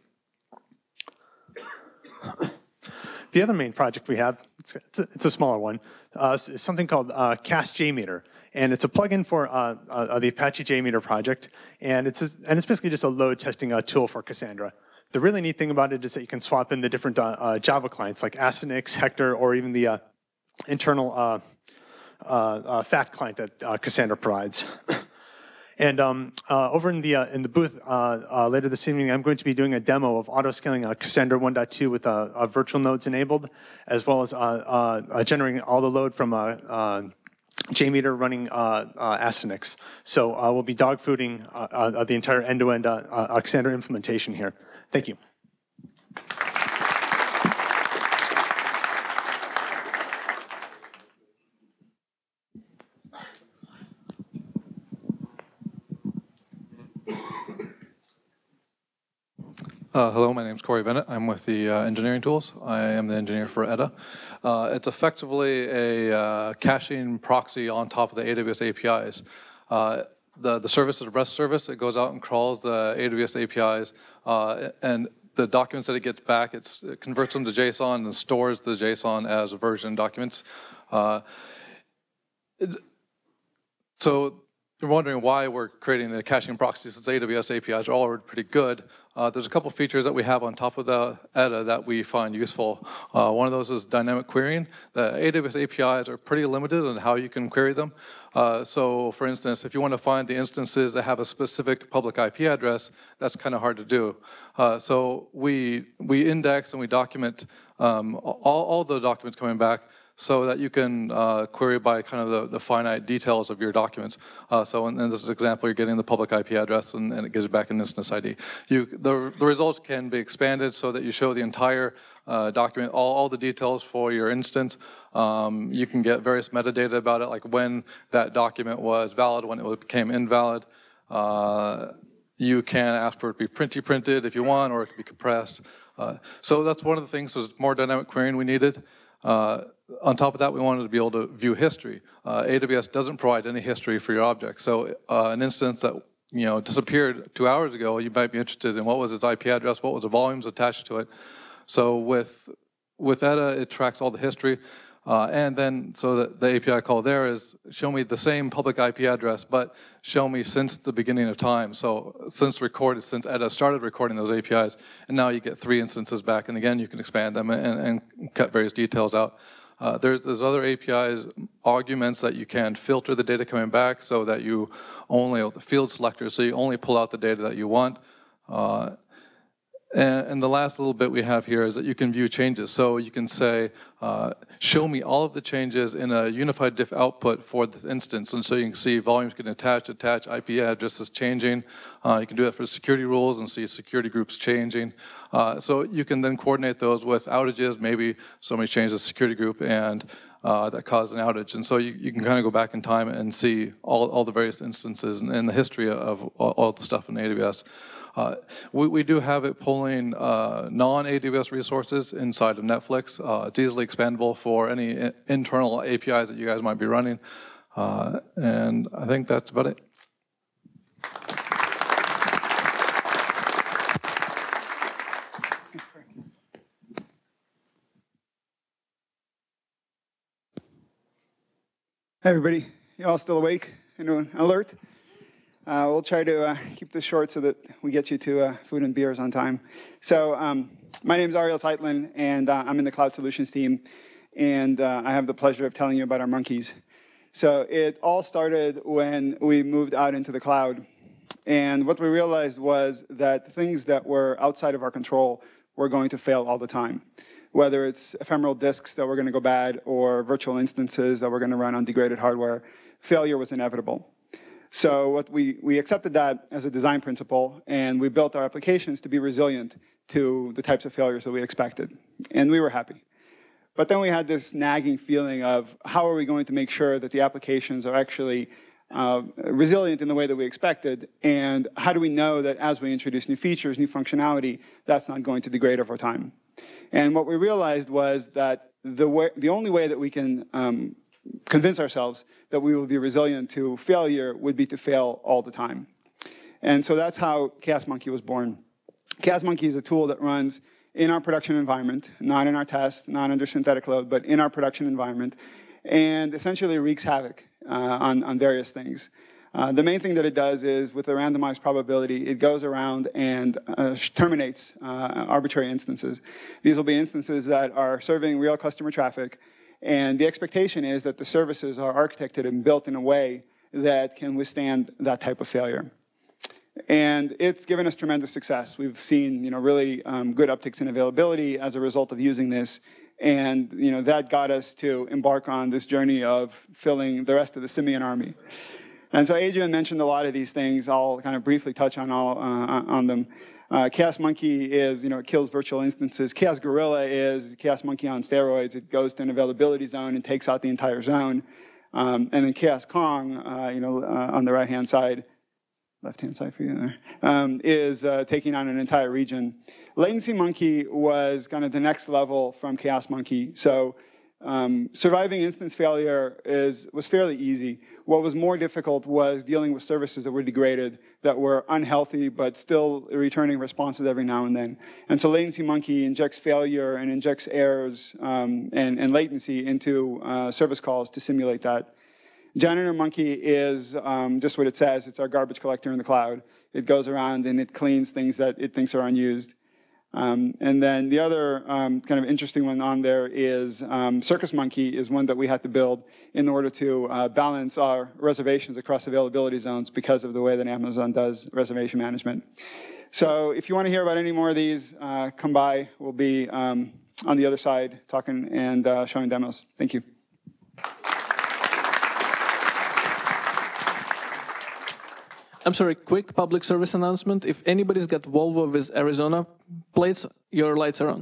The other main project we have, it's a smaller one, is something called Cast JMeter. And it's a plugin for the Apache JMeter project. And it's basically just a load testing tool for Cassandra. The really neat thing about it is that you can swap in the different Java clients like Asynix, Hector, or even the internal FAT client that Cassandra provides. And over in the booth later this evening, I'm going to be doing a demo of auto-scaling Cassandra 1.2 with virtual nodes enabled, as well as generating all the load from JMeter running Asynix. So we'll be dogfooding the entire end-to-end Cassandra implementation here. Thank you. Hello, my name is Cory Bennett. I'm with the engineering tools. I am the engineer for EDA. It's effectively a caching proxy on top of the AWS APIs. The service is a REST service. It goes out and crawls the AWS APIs, and the documents that it gets back, it converts them to JSON and stores the JSON as version documents. So you're wondering why we're creating a caching proxy since AWS APIs are already pretty good. There's a couple features that we have on top of the EDA that we find useful. One of those is dynamic querying. The AWS APIs are pretty limited on how you can query them. So for instance, if you want to find the instances that have a specific public IP address, that's kind of hard to do. So we index and we document all the documents coming back so that you can query by kind of the finite details of your documents. So in this example, you're getting the public IP address and it gives you back an instance ID. The results can be expanded so that you show the entire document, all the details for your instance. You can get various metadata about it, like when that document was valid, when it became invalid. You can ask for it to be printed if you want, or it can be compressed. So that's one of the things, is more dynamic querying we needed. On top of that, we wanted to be able to view history. AWS doesn't provide any history for your object. So an instance that disappeared 2 hours ago, you might be interested in what was its IP address, what was the volumes attached to it. So with EDA, it tracks all the history. And then, so the API call there is, show me the same public IP address, but show me since the beginning of time. So since EDA started recording those APIs, and now you get 3 instances back, and again, you can expand them and cut various details out. There's other APIs, arguments that you can filter the data coming back so that you only, the field selector, so you only pull out the data that you want. And the last little bit we have here is that you can view changes. So you can say, show me all of the changes in a unified diff output for this instance. And so you can see volumes getting attached, IP addresses changing. You can do that for security rules and see security groups changing. So you can then coordinate those with outages. Maybe somebody changes the security group and that caused an outage. And so you can kind of go back in time and see all the various instances and the history of all the stuff in AWS. We do have it pulling non-AWS resources inside of Netflix. It's easily expandable for any internal APIs that you guys might be running. And I think that's about it. Hey everybody, you all still awake? Anyone alert? We'll try to keep this short so that we get you to food and beers on time. So my name is Ariel Zeitlin, and I'm in the Cloud Solutions team, and I have the pleasure of telling you about our monkeys. So it all started when we moved out into the cloud, and what we realized was that things that were outside of our control were going to fail all the time. Whether it's ephemeral disks that were going to go bad or virtual instances that were going to run on degraded hardware, failure was inevitable. So what we accepted that as a design principle, and we built our applications to be resilient to the types of failures that we expected. And we were happy. But then we had this nagging feeling of how are we going to make sure that the applications are actually resilient in the way that we expected, and how do we know that as we introduce new features, new functionality, that's not going to degrade over time. And what we realized was that the only way that we can convince ourselves that we will be resilient to failure would be to fail all the time. And so that's how Chaos Monkey was born. Chaos Monkey is a tool that runs in our production environment, not in our test, not under synthetic load, but in our production environment, and essentially wreaks havoc on various things. The main thing that it does is, with a randomized probability, it goes around and terminates arbitrary instances. These will be instances that are serving real customer traffic, and the expectation is that the services are architected and built in a way that can withstand that type of failure. And it's given us tremendous success. We've seen really good upticks in availability as a result of using this. And that got us to embark on this journey of filling the rest of the simian army. And so Adrian mentioned a lot of these things. I'll kind of briefly touch on all on them. Chaos Monkey is, it kills virtual instances. Chaos Gorilla is Chaos Monkey on steroids. It goes to an availability zone and takes out the entire zone. And then Chaos Kong, on the right-hand side, left-hand side for you there, is taking on an entire region. Latency Monkey was kind of the next level from Chaos Monkey. So surviving instance failure was fairly easy. What was more difficult was dealing with services that were degraded, that were unhealthy, but still returning responses every now and then. And so Latency Monkey injects failure and injects errors and latency into service calls to simulate that. Janitor Monkey is just what it says. It's our garbage collector in the cloud. It goes around and it cleans things that it thinks are unused. And then the other kind of interesting one on there is Circus Monkey is one that we had to build in order to balance our reservations across availability zones because of the way that Amazon does reservation management. So if you want to hear about any more of these, come by. We'll be on the other side talking and showing demos. Thank you. I'm sorry, quick public service announcement. If anybody's got Volvo with Arizona plates, your lights are on.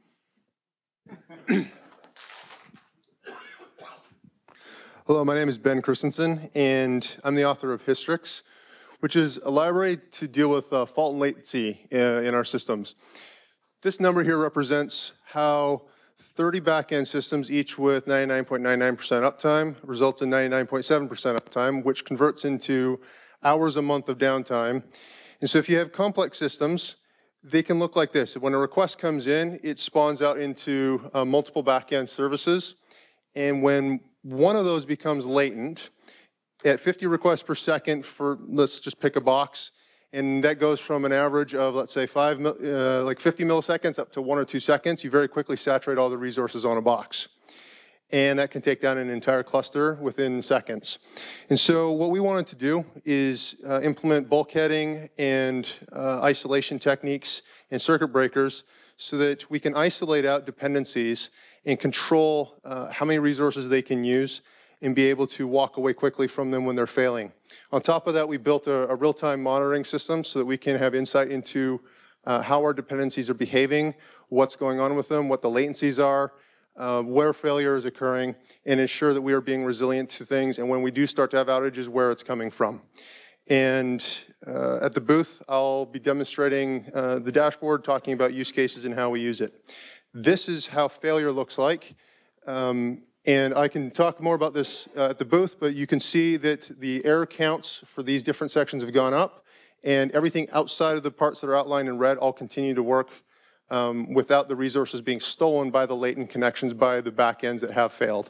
Hello, my name is Ben Christensen, and I'm the author of Hystrix, which is a library to deal with fault and latency in our systems. This number here represents how 30 back-end systems, each with 99.99% uptime, results in 99.7% uptime, which converts into hours a month of downtime. And so if you have complex systems, they can look like this. When a request comes in, it spawns out into multiple back-end services. And when one of those becomes latent, at 50 requests per second for, let's just pick a box, and that goes from an average of, let's say, 50 milliseconds up to 1 or 2 seconds, you very quickly saturate all the resources on a box. And that can take down an entire cluster within seconds. And so what we wanted to do is implement bulkheading and isolation techniques and circuit breakers so that we can isolate out dependencies and control how many resources they can use and be able to walk away quickly from them when they're failing. On top of that, we built a real-time monitoring system so that we can have insight into how our dependencies are behaving, what's going on with them, what the latencies are, where failure is occurring, and ensure that we are being resilient to things, and when we do start to have outages, where it's coming from. And at the booth, I'll be demonstrating the dashboard, talking about use cases and how we use it. This is how failure looks like. And I can talk more about this at the booth, but you can see that the error counts for these different sections have gone up, and everything outside of the parts that are outlined in red all continue to work without the resources being stolen by the latent connections by the backends that have failed.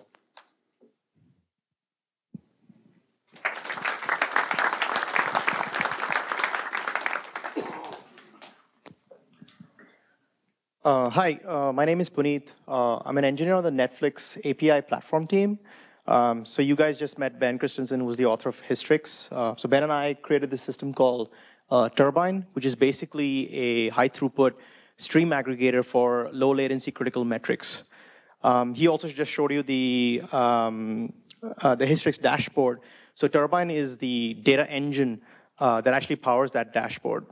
Hi, my name is Puneet. I'm an engineer on the Netflix API platform team. So you guys just met Ben Christensen, who's the author of Hystrix. So Ben and I created this system called Turbine, which is basically a high throughput stream aggregator for low latency critical metrics. He also just showed you the Hystrix dashboard. So Turbine is the data engine that actually powers that dashboard.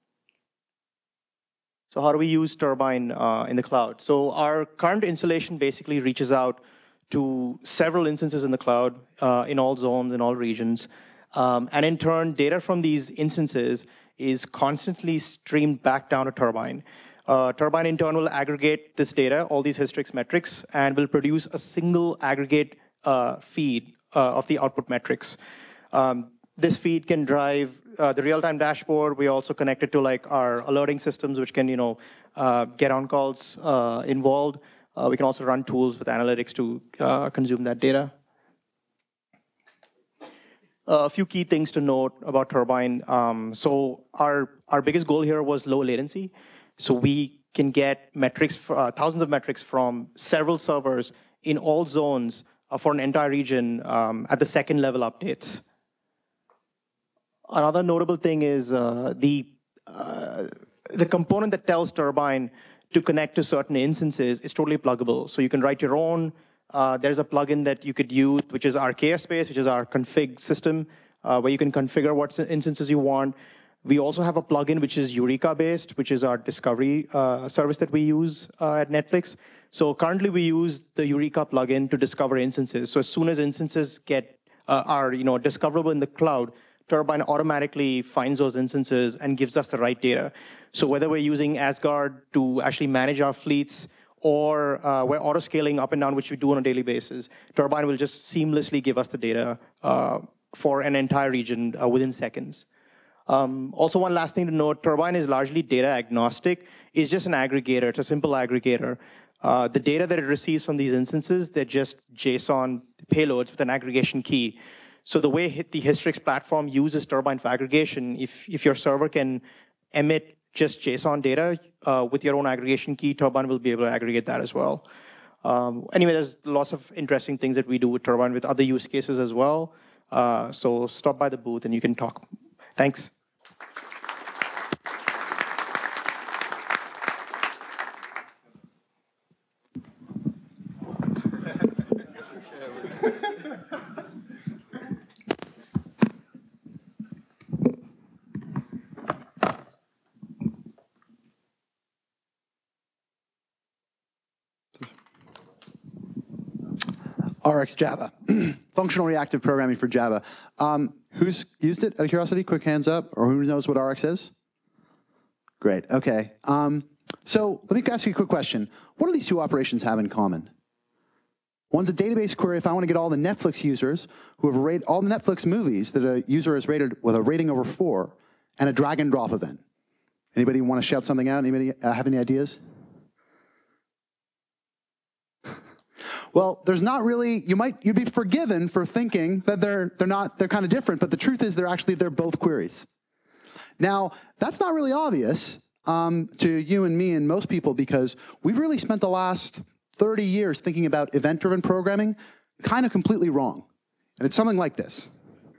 So how do we use Turbine in the cloud? So our current installation basically reaches out to several instances in the cloud, in all zones, in all regions. And in turn, data from these instances is constantly streamed back down to Turbine. Turbine in turn will aggregate this data, all these Hystrix metrics, and will produce a single aggregate feed of the output metrics. This feed can drive the real-time dashboard. We also connect it to like our alerting systems, which can get on calls involved. We can also run tools with analytics to consume that data. A few key things to note about Turbine. So our biggest goal here was low latency. So we can get metrics, thousands of metrics from several servers in all zones for an entire region at the second level updates. Another notable thing is the component that tells Turbine to connect to certain instances is totally pluggable. So you can write your own. There's a plugin that you could use, which is our KSpace, which is our config system, where you can configure what instances you want. We also have a plugin which is Eureka-based, which is our discovery service that we use at Netflix. So currently we use the Eureka plugin to discover instances. So as soon as instances are discoverable in the cloud, Turbine automatically finds those instances and gives us the right data. So whether we're using Asgard to actually manage our fleets, or we're auto-scaling up and down, which we do on a daily basis, Turbine will just seamlessly give us the data for an entire region within seconds. Also, one last thing to note, Turbine is largely data agnostic. It's just an aggregator. It's a simple aggregator. The data that it receives from these instances, they're just JSON payloads with an aggregation key. So the way the Hystrix platform uses Turbine for aggregation, if your server can emit just JSON data with your own aggregation key, Turbine will be able to aggregate that as well. Anyway, there's lots of interesting things that we do with Turbine with other use cases as well. So stop by the booth and you can talk. Thanks. RX Java, functional reactive programming for Java. Who's used it, out of curiosity? Quick hands up, or who knows what RX is? Great, okay. So let me ask you a quick question. What do these two operations have in common? One's a database query if I want to get all the Netflix users who have rated all the Netflix movies that a user has rated with a rating over 4, and a drag and drop event. Anybody want to shout something out? Anybody have any ideas? Well, there's not really, you'd be forgiven for thinking that they're kind of different, but the truth is they're both queries. Now, that's not really obvious to you and me and most people, because we've really spent the last 30 years thinking about event-driven programming kind of completely wrong. And it's something like this.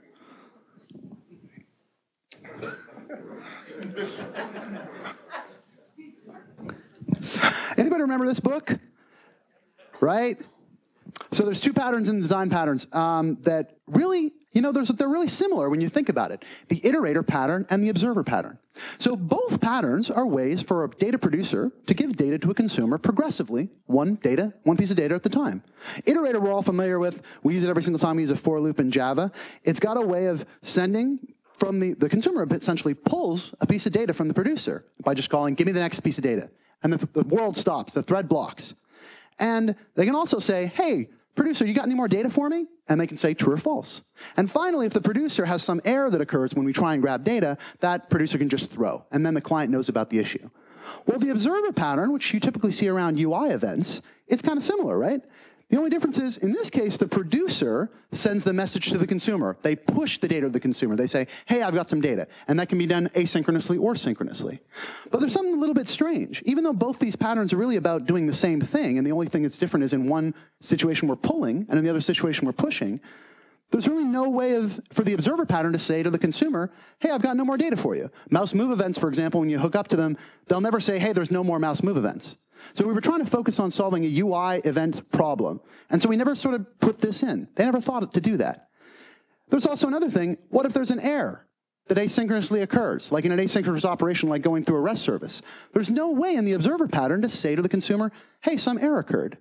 Anybody remember this book? Right? So there's two patterns in design patterns that really you know, they're really similar when you think about it. The iterator pattern and the observer pattern. So both patterns are ways for a data producer to give data to a consumer progressively, one piece of data at the time. Iterator we're all familiar with. We use it every single time we use a for loop in Java. It's got a way of sending from the consumer essentially pulls a piece of data from the producer by just calling, give me the next piece of data. And the world stops, the thread blocks. And they can also say, hey, producer, you got any more data for me? And they can say true or false. And finally, if the producer has some error that occurs when we try and grab data, that producer can just throw. And then the client knows about the issue. Well, the observer pattern, which you typically see around UI events, it's kind of similar, right? The only difference is, in this case, the producer sends the message to the consumer. They push the data to the consumer. They say, hey, I've got some data. And that can be done asynchronously or synchronously. But there's something a little bit strange. Even though both these patterns are really about doing the same thing, and the only thing that's different is in one situation we're pulling, and in the other situation we're pushing, there's really no way for the observer pattern to say to the consumer, hey, I've got no more data for you. Mouse move events, for example, when you hook up to them, they'll never say, hey, there's no more mouse move events. So we were trying to focus on solving a UI event problem. And so we never sort of put this in. They never thought to do that. There's also another thing. What if there's an error that asynchronously occurs, like in an asynchronous operation like going through a REST service? There's no way in the observer pattern to say to the consumer, hey, some error occurred.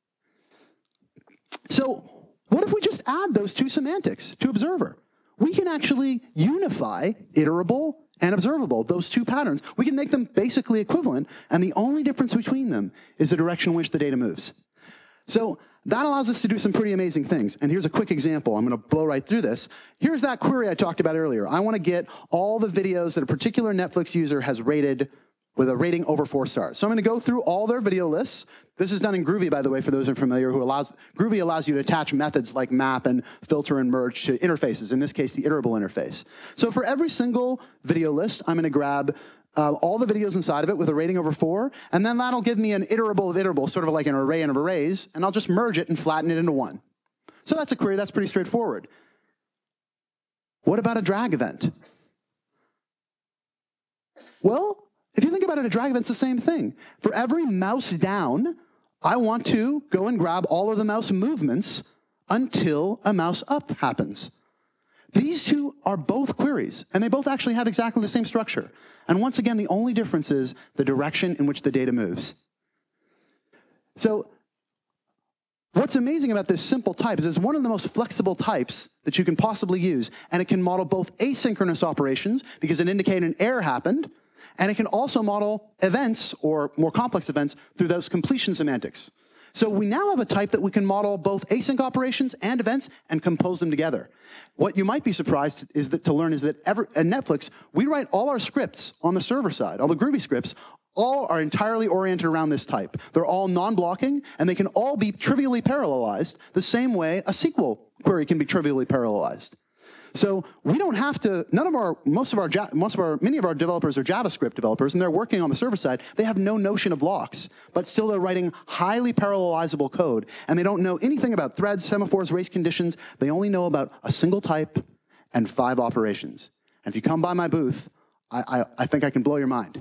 So what if we just add those two semantics to observer? We can actually unify iterable and observable, those two patterns. We can make them basically equivalent, and the only difference between them is the direction in which the data moves. So that allows us to do some pretty amazing things. And here's a quick example. I'm going to blow right through this. Here's that query I talked about earlier. I want to get all the videos that a particular Netflix user has rated with a rating over 4 stars. So I'm going to go through all their video lists. This is done in Groovy, by the way, for those who are familiar, Groovy allows you to attach methods like map and filter and merge to interfaces, in this case, the iterable interface. So for every single video list, I'm going to grab all the videos inside of it with a rating over 4, and then that'll give me an iterable of iterable, sort of like an array of arrays, and I'll just merge it and flatten it into one. So that's a query that's pretty straightforward. What about a drag event? Well, if you think about it, a drag event's the same thing. For every mouse down, I want to go and grab all of the mouse movements until a mouse up happens. These two are both queries, and they both actually have exactly the same structure. And once again, the only difference is the direction in which the data moves. So what's amazing about this simple type is it's one of the most flexible types that you can possibly use, and it can model both asynchronous operations, because it indicates an error happened, and it can also model events, or more complex events, through those completion semantics. So we now have a type that we can model both async operations and events and compose them together. What you might be surprised to learn is that at Netflix, we write all our scripts on the server side, all the Groovy scripts, all are entirely oriented around this type. They're all non-blocking, and they can all be trivially parallelized the same way a SQL query can be trivially parallelized. So we don't have to, many of our developers are JavaScript developers, and they're working on the server side. They have no notion of locks, but still they're writing highly parallelizable code, and they don't know anything about threads, semaphores, race conditions. They only know about a single type and 5 operations. And if you come by my booth, I think I can blow your mind.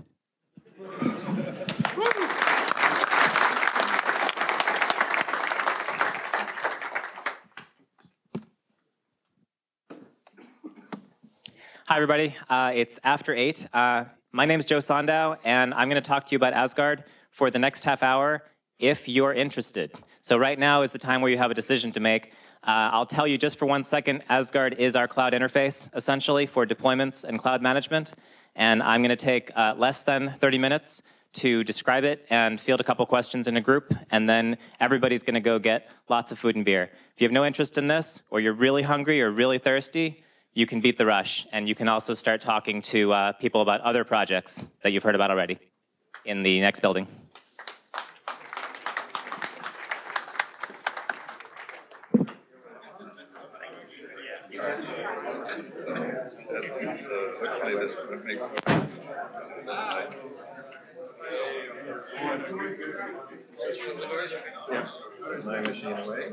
Hi, everybody. It's after 8. My name is Joe Sondow, and I'm going to talk to you about Asgard for the next half hour, if you're interested. So right now is the time where you have a decision to make. I'll tell you just for 1 second, Asgard is our cloud interface, essentially, for deployments and cloud management. And I'm going to take less than 30 minutes to describe it and field a couple questions in a group, and then everybody's going to go get lots of food and beer. If you have no interest in this, or you're really hungry or really thirsty, you can beat the rush, and you can also start talking to people about other projects that you've heard about already in the next building. My machine away.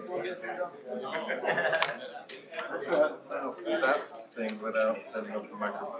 That thing without setting up the microphone.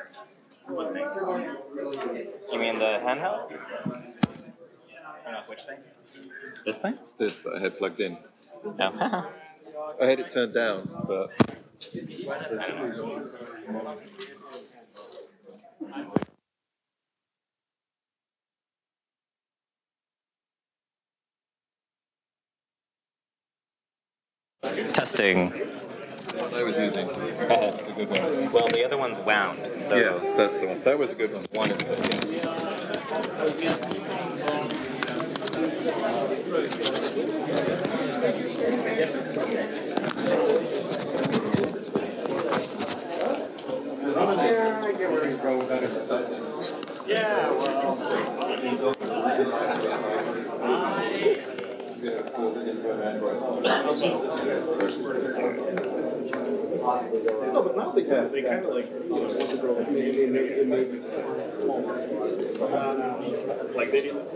You mean the handheld? Which thing? This thing? This that I had plugged in. Oh. I had it turned down, but Testing. What I was using. That's the good one. Well, the other one's wound. So yeah, that's the one. That was a good one. One is good. Yeah, well. No, but now they kind of like, you know, want to grow like they do.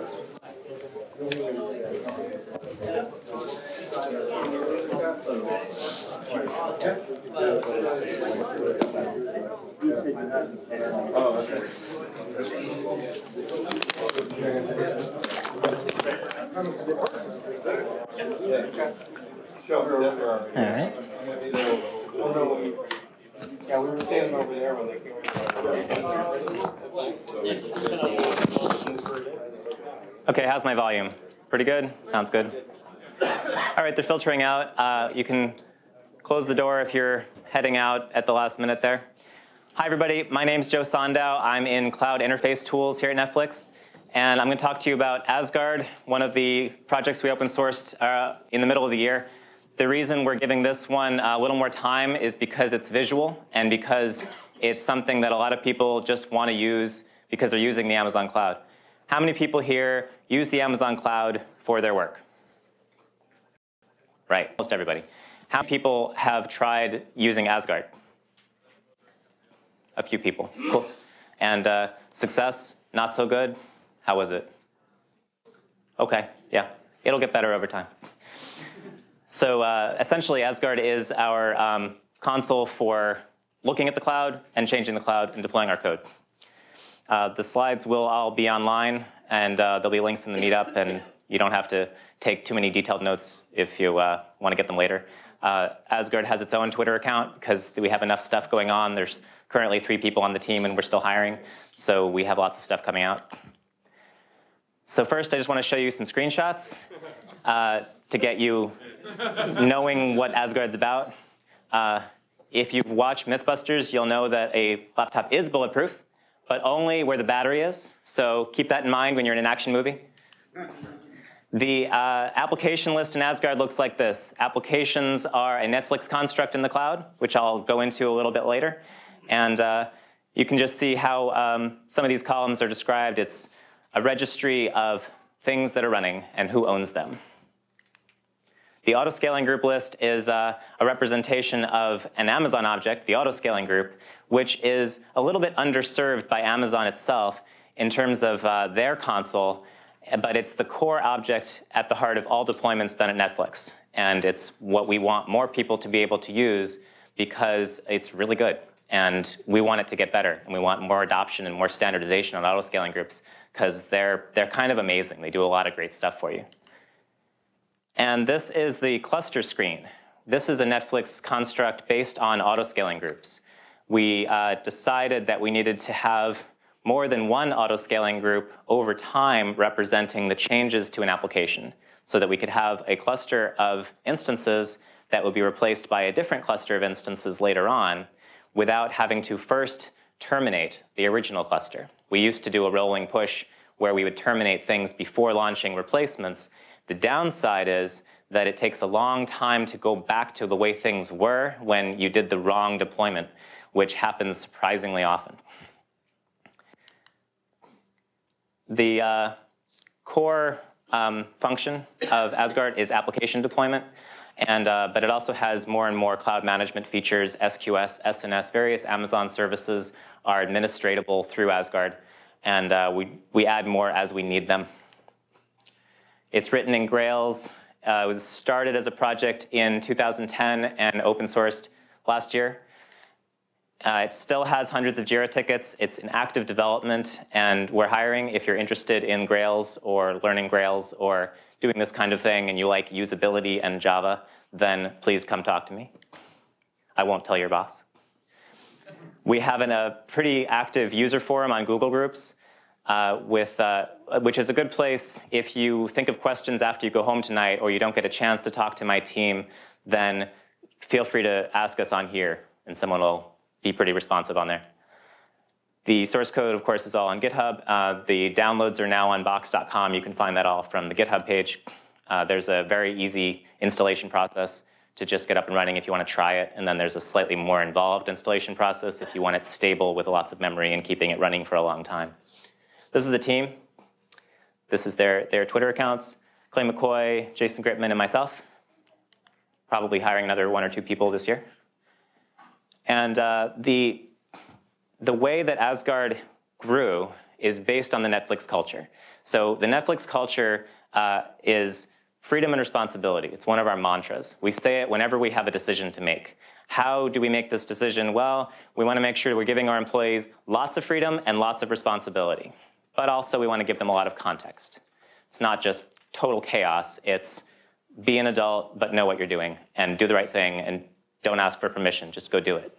All right. Yeah, we were standing over there when they came over. Okay, how's my volume? Pretty good? Sounds good. All right, they're filtering out. You can close the door if you're heading out at the last minute there. Hi, everybody. My name's Joe Sondow. I'm in Cloud Interface Tools here at Netflix. And I'm going to talk to you about Asgard, one of the projects we open sourced in the middle of the year. The reason we're giving this one a little more time is because it's visual and because it's something that a lot of people just want to use because they're using the Amazon cloud. How many people here use the Amazon cloud for their work? Right, almost everybody. How many people have tried using Asgard? A few people. Cool. And success, not so good? How was it? Okay, yeah. It'll get better over time. So essentially, Asgard is our console for looking at the cloud and changing the cloud and deploying our code. The slides will all be online, and there'll be links in the meetup, and you don't have to take too many detailed notes if you want to get them later. Asgard has its own Twitter account because we have enough stuff going on. There's currently 3 people on the team, and we're still hiring, so we have lots of stuff coming out. So first, I just want to show you some screenshots to get you knowing what Asgard's about. If you've watched Mythbusters, you'll know that a laptop is bulletproof, but only where the battery is. So keep that in mind when you're in an action movie. The application list in Asgard looks like this. Applications are a Netflix construct in the cloud, which I'll go into a little bit later. And you can just see how some of these columns are described. It's a registry of things that are running and who owns them. The autoscaling group list is a representation of an Amazon object, the autoscaling group, which is a little bit underserved by Amazon itself in terms of their console, but it's the core object at the heart of all deployments done at Netflix. And it's what we want more people to be able to use because it's really good. And we want it to get better. And we want more adoption and more standardization on autoscaling groups because they're kind of amazing. They do a lot of great stuff for you. And this is the cluster screen. This is a Netflix construct based on autoscaling groups. We decided that we needed to have more than one autoscaling group over time representing the changes to an application so that we could have a cluster of instances that would be replaced by a different cluster of instances later on without having to first terminate the original cluster. We used to do a rolling push where we would terminate things before launching replacements. The downside is that it takes a long time to go back to the way things were when you did the wrong deployment, which happens surprisingly often. The core function of Asgard is application deployment, but it also has more and more cloud management features, SQS, SNS, various Amazon services are administratable through Asgard, and we add more as we need them. It's written in Grails. It was started as a project in 2010 and open sourced last year. It still has hundreds of Jira tickets. It's in active development, and we're hiring. If you're interested in Grails or learning Grails or doing this kind of thing and you like usability and Java, then please come talk to me. I won't tell your boss. We have a pretty active user forum on Google Groups, which is a good place if you think of questions after you go home tonight or you don't get a chance to talk to my team, then feel free to ask us on here, and someone will be pretty responsive on there. The source code, of course, is all on GitHub. The downloads are now on box.com. You can find that all from the GitHub page. There's a very easy installation process to just get up and running if you want to try it. And then there's a slightly more involved installation process if you want it stable with lots of memory and keeping it running for a long time. This is the team. This is their Twitter accounts. Clay McCoy, Jason Gritman, and myself. Probably hiring another 1 or 2 people this year. And the way that Asgard grew is based on the Netflix culture. So the Netflix culture is freedom and responsibility. It's one of our mantras. We say it whenever we have a decision to make. How do we make this decision? Well, we want to make sure we're giving our employees lots of freedom and lots of responsibility. But also we want to give them a lot of context. It's not just total chaos. It's be an adult, but know what you're doing, and do the right thing, and don't ask for permission. Just go do it.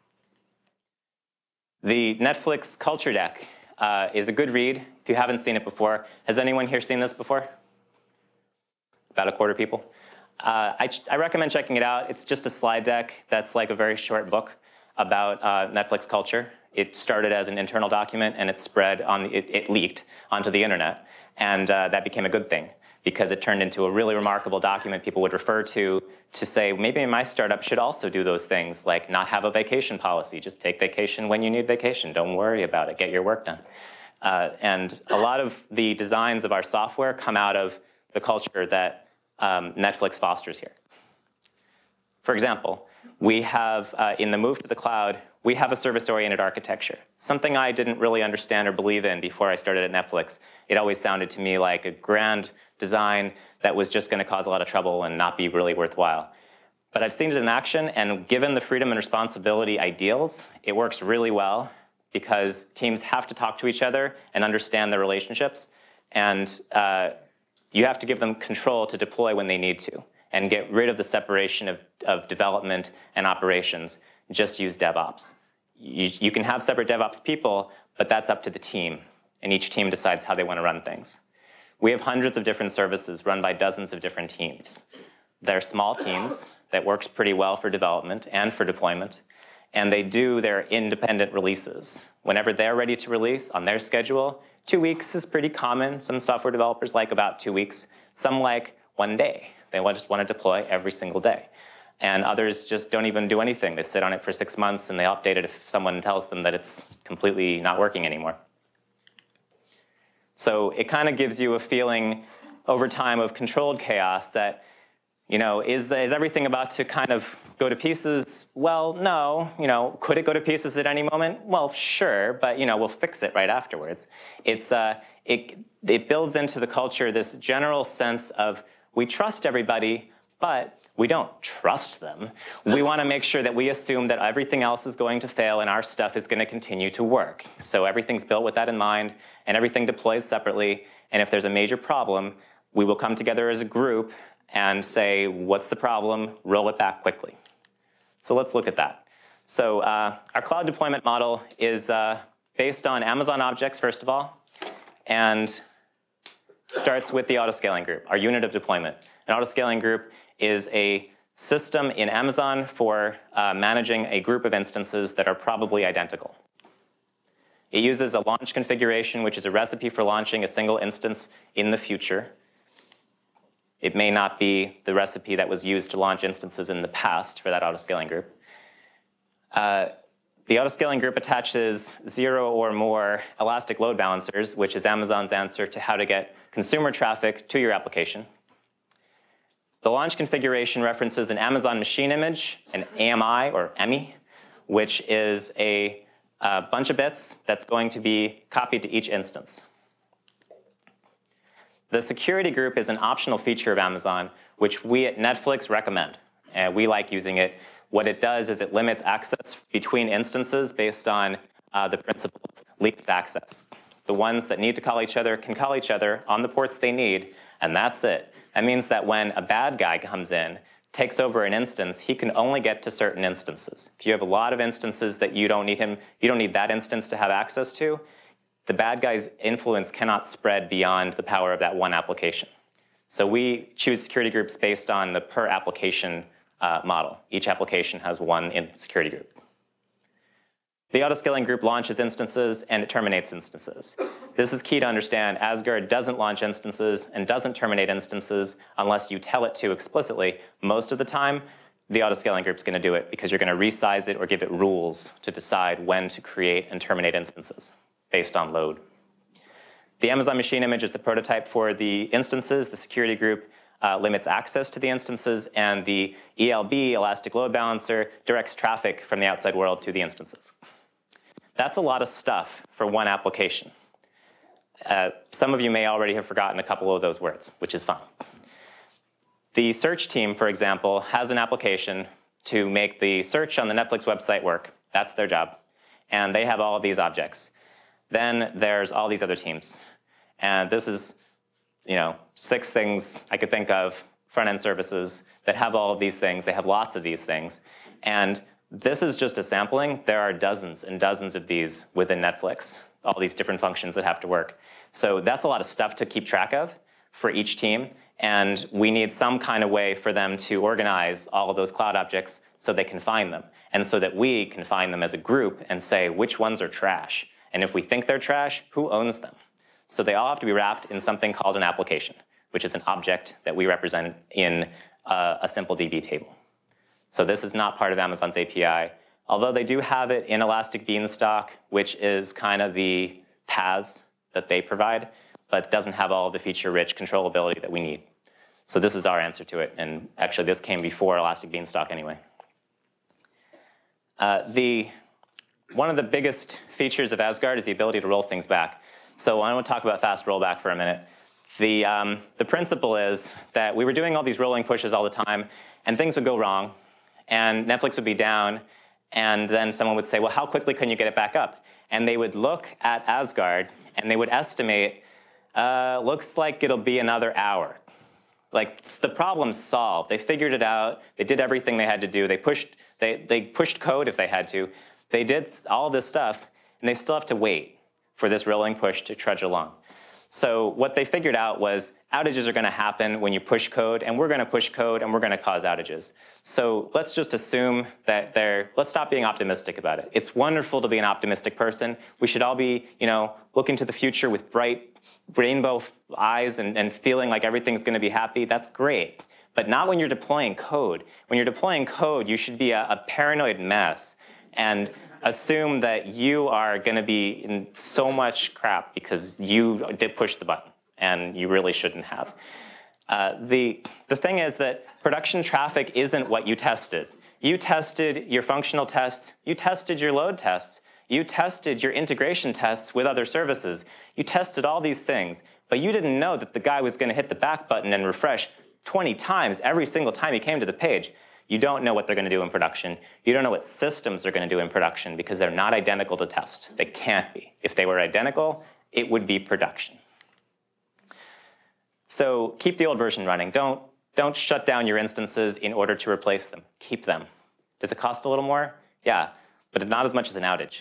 The Netflix culture deck is a good read if you haven't seen it before. Has anyone here seen this before? About a quarter of people. I recommend checking it out. It's just a slide deck that's like a very short book about Netflix culture. It started as an internal document, and it spread on it leaked onto the internet, and that became a good thing because it turned into a really remarkable document people would refer to say, maybe my startup should also do those things, like not have a vacation policy. Just take vacation when you need vacation. Don't worry about it. Get your work done. And a lot of the designs of our software come out of the culture that Netflix fosters here. For example, we have, in the move to the cloud, we have a service-oriented architecture. Something I didn't really understand or believe in before I started at Netflix. It always sounded to me like a grand design that was just going to cause a lot of trouble and not be really worthwhile. But I've seen it in action, and given the freedom and responsibility ideals, it works really well because teams have to talk to each other and understand their relationships, and you have to give them control to deploy when they need to and get rid of the separation of development and operations. Just use DevOps. You can have separate DevOps people, but that's up to the team, and each team decides how they want to run things. We have hundreds of different services run by dozens of different teams. They're small teams that works pretty well for development and for deployment, and they do their independent releases. Whenever they're ready to release on their schedule, 2 weeks is pretty common. Some software developers like about 2 weeks. Some like 1 day. They just want to deploy every single day. And others just don't even do anything. They sit on it for 6 months and they update it if someone tells them that it's completely not working anymore. So it kind of gives you a feeling over time of controlled chaos that, you know, is everything about to kind of go to pieces? Well, no. You know, could it go to pieces at any moment? Well, sure, but you know, we'll fix it right afterwards. It builds into the culture this general sense of we trust everybody, but we don't trust them. We want to make sure that we assume that everything else is going to fail and our stuff is going to continue to work. So everything's built with that in mind, and everything deploys separately. And if there's a major problem, we will come together as a group and say, what's the problem? Roll it back quickly. So let's look at that. So our cloud deployment model is based on Amazon objects, first of all, and starts with the autoscaling group, our unit of deployment. An autoscaling group is a system in Amazon for managing a group of instances that are probably identical. It uses a launch configuration, which is a recipe for launching a single instance in the future. It may not be the recipe that was used to launch instances in the past for that autoscaling group. The autoscaling group attaches 0 or more elastic load balancers, which is Amazon's answer to how to get consumer traffic to your application. The launch configuration references an Amazon machine image, an AMI or EMI, which is a bunch of bits that's going to be copied to each instance. The security group is an optional feature of Amazon, which we at Netflix recommend. And we like using it. What it does is it limits access between instances based on the principle of least access. The ones that need to call each other can call each other on the ports they need, and that's it. That means that when a bad guy comes in, takes over an instance, he can only get to certain instances. If you have a lot of instances that you don't need that instance to have access to, the bad guy's influence cannot spread beyond the power of that one application. So we choose security groups based on the per application model. Each application has one security group. The autoscaling group launches instances and it terminates instances. This is key to understand. Asgard doesn't launch instances and doesn't terminate instances unless you tell it to explicitly. Most of the time, the autoscaling group's going to do it because you're going to resize it or give it rules to decide when to create and terminate instances based on load. The Amazon machine image is the prototype for the instances. The security group limits access to the instances, and the ELB, Elastic Load Balancer, directs traffic from the outside world to the instances. That's a lot of stuff for one application. Some of you may already have forgotten a couple of those words, which is fine. The search team, for example, has an application to make the search on the Netflix website work. That's their job. And they have all of these objects. Then there's all these other teams. And this is, 6 things I could think of, front-end services, that have all of these things. They have lots of these things. And this is just a sampling. There are dozens and dozens of these within Netflix, all these different functions that have to work. So that's a lot of stuff to keep track of for each team. And we need some kind of way for them to organize all of those cloud objects so they can find them. And so that we can find them as a group and say which ones are trash. And if we think they're trash, who owns them? So they all have to be wrapped in something called an application, which is an object that we represent in a simple DB table. So this is not part of Amazon's API, although they do have it in Elastic Beanstalk, which is kind of the paths that they provide, but doesn't have all of the feature-rich controllability that we need. So this is our answer to it, and actually this came before Elastic Beanstalk anyway. One of the biggest features of Asgard is the ability to roll things back. So I want to talk about fast rollback for a minute. The principle is that we were doing all these rolling pushes all the time, and things would go wrong, and Netflix would be down, and then someone would say, well, how quickly can you get it back up? And they would look at Asgard, and they would estimate, looks like it'll be another hour. Like, the problem's solved. They figured it out. They did everything they had to do. They pushed code if they had to. They did all this stuff, and they still have to wait for this rolling push to trudge along. So what they figured out was outages are going to happen when you push code, and we're going to push code, and we're going to cause outages. So let's just assume that let's stop being optimistic about it. It's wonderful to be an optimistic person. We should all be, looking to the future with bright rainbow eyes and feeling like everything's going to be happy. That's great. But not when you're deploying code. When you're deploying code, you should be a paranoid mess and assume that you are going to be in so much crap because you did push the button, and you really shouldn't have. The thing is that production traffic isn't what you tested. You tested your functional tests. You tested your load tests. You tested your integration tests with other services. You tested all these things, but you didn't know that the guy was going to hit the back button and refresh 20 times every single time he came to the page. You don't know what they're going to do in production. You don't know what systems they're going to do in production because they're not identical to test. They can't be. If they were identical, it would be production. So keep the old version running. Don't shut down your instances in order to replace them. Keep them. Does it cost a little more? Yeah, but not as much as an outage.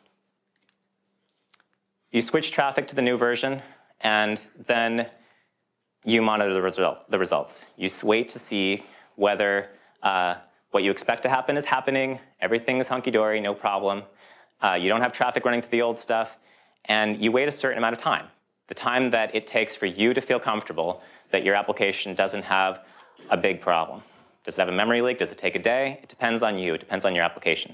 You switch traffic to the new version, and then you monitor the results. You wait to see whether what you expect to happen is happening, everything is hunky-dory, no problem. You don't have traffic running to the old stuff, and you wait a certain amount of time. The time that it takes for you to feel comfortable that your application doesn't have a big problem. Does it have a memory leak? Does it take a day? It depends on you. It depends on your application.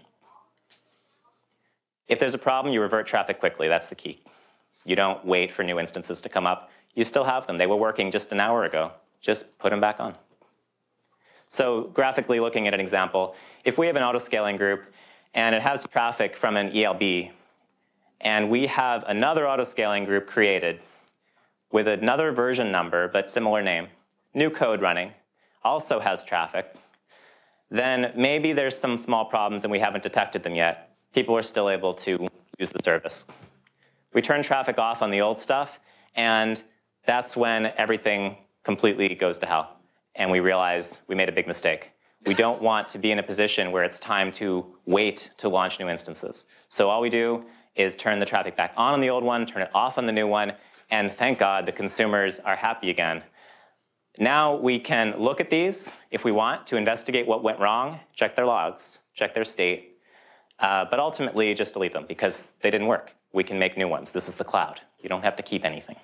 If there's a problem, you revert traffic quickly. That's the key. You don't wait for new instances to come up. You still have them. They were working just an hour ago. Just put them back on. So graphically looking at an example, if we have an autoscaling group and it has traffic from an ELB, and we have another autoscaling group created with another version number but similar name, new code running, also has traffic, then maybe there's some small problems and we haven't detected them yet. People are still able to use the service. We turn traffic off on the old stuff, and that's when everything completely goes to hell. and we realize we made a big mistake. We don't want to be in a position where it's time to wait to launch new instances. So all we do is turn the traffic back on the old one, turn it off on the new one, and thank God the consumers are happy again. Now we can look at these if we want to investigate what went wrong, check their logs, check their state, but ultimately just delete them because they didn't work. We can make new ones. This is the cloud. You don't have to keep anything.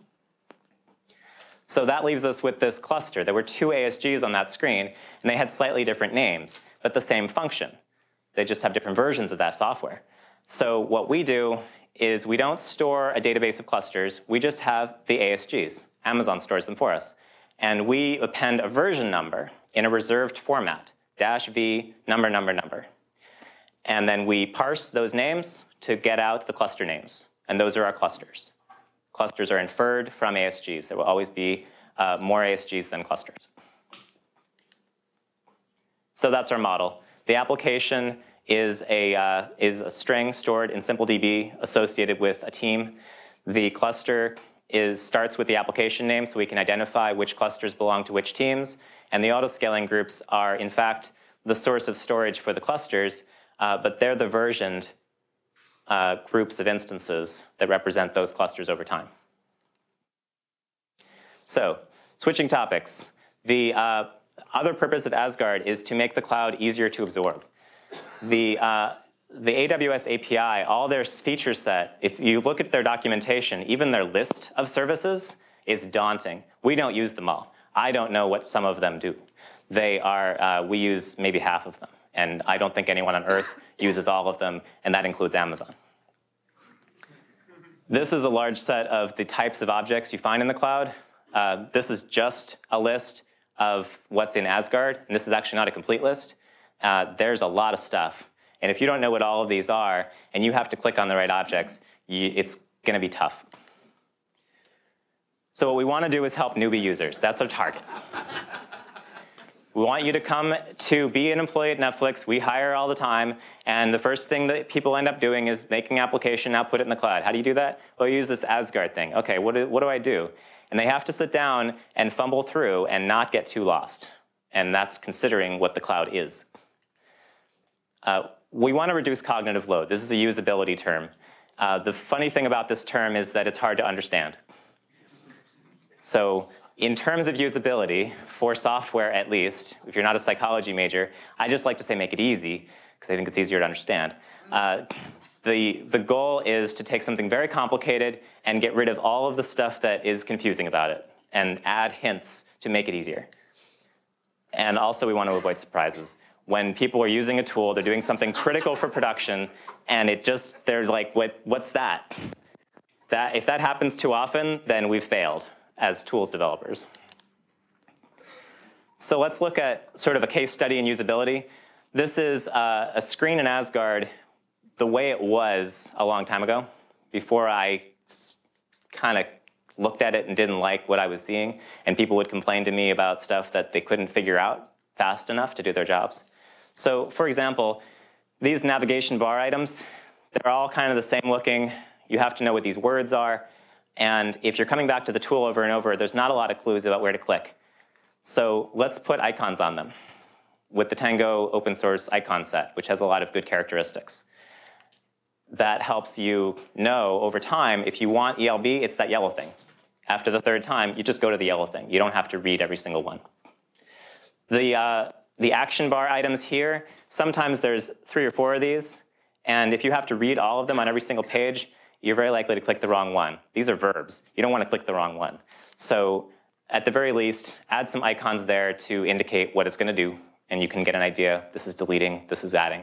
So that leaves us with this cluster. There were 2 ASGs on that screen, and they had slightly different names, but the same function. They just have different versions of that software. So what we do is we don't store a database of clusters. We just have the ASGs. Amazon stores them for us. And we append a version number in a reserved format, -v, number, number, number. And then we parse those names to get out the cluster names. And those are our clusters. Clusters are inferred from ASGs. There will always be more ASGs than clusters. So that's our model. The application is a string stored in SimpleDB associated with a team. The cluster starts with the application name, so we can identify which clusters belong to which teams. And the autoscaling groups are, in fact, the source of storage for the clusters, but they're the versioned groups of instances that represent those clusters over time. So, switching topics. The other purpose of Asgard is to make the cloud easier to absorb. The AWS API, all their feature set, if you look at their documentation, even their list of services is daunting. We don't use them all. I don't know what some of them do. We use maybe half of them. And I don't think anyone on earth uses all of them, and that includes Amazon. This is a large set of the types of objects you find in the cloud. This is just a list of what's in Asgard, and this is actually not a complete list. There's a lot of stuff. And if you don't know what all of these are, and you have to click on the right objects, it's going to be tough. So what we want to do is help newbie users. That's our target. We want you to come to be an employee at Netflix. We hire all the time, and the first thing that people end up doing is making an application, now put it in the cloud. How do you do that? Well, you use this Asgard thing. Okay, what do I do? And they have to sit down and fumble through and not get too lost. And that's considering what the cloud is. We want to reduce cognitive load. This is a usability term. The funny thing about this term is that it's hard to understand. So in terms of usability, for software at least, if you're not a psychology major, I just like to say make it easy, because I think it's easier to understand. The goal is to take something very complicated and get rid of all of the stuff that is confusing about it, and add hints to make it easier. And also we want to avoid surprises. When people are using a tool, they're doing something critical for production, and they're like, what's that? If that happens too often, then we've failed as tools developers. So let's look at sort of a case study in usability. This is a screen in Asgard the way it was a long time ago, before I kind of looked at it and didn't like what I was seeing, and people would complain to me about stuff that they couldn't figure out fast enough to do their jobs. So, for example, these navigation bar items, they're all kind of the same looking. You have to know what these words are. And if you're coming back to the tool over and over, there's not a lot of clues about where to click. So let's put icons on them with the Tango open source icon set, which has a lot of good characteristics. That helps you know over time, if you want ELB, it's that yellow thing. After the third time, you just go to the yellow thing. You don't have to read every single one. The action bar items here, sometimes there's 3 or 4 of these, and if you have to read all of them on every single page, you're very likely to click the wrong one. These are verbs. You don't want to click the wrong one. So at the very least, add some icons there to indicate what it's going to do, and you can get an idea. This is deleting, this is adding.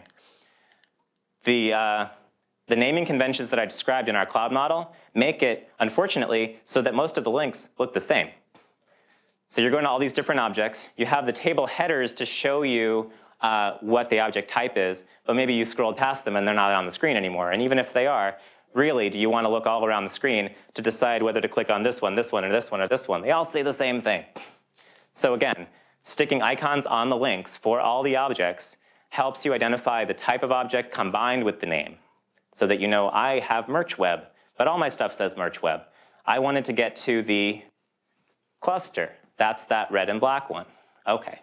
The naming conventions that I described in our cloud model make it, unfortunately, so that most of the links look the same. So you're going to all these different objects. You have the table headers to show you what the object type is, but maybe you scrolled past them and they're not on the screen anymore. And even if they are, really, do you want to look all around the screen to decide whether to click on this one, or this one, or this one? They all say the same thing. So again, sticking icons on the links for all the objects helps you identify the type of object combined with the name, so that you know, I have merch web, but all my stuff says merch web. I wanted to get to the cluster. That's that red and black one. Okay.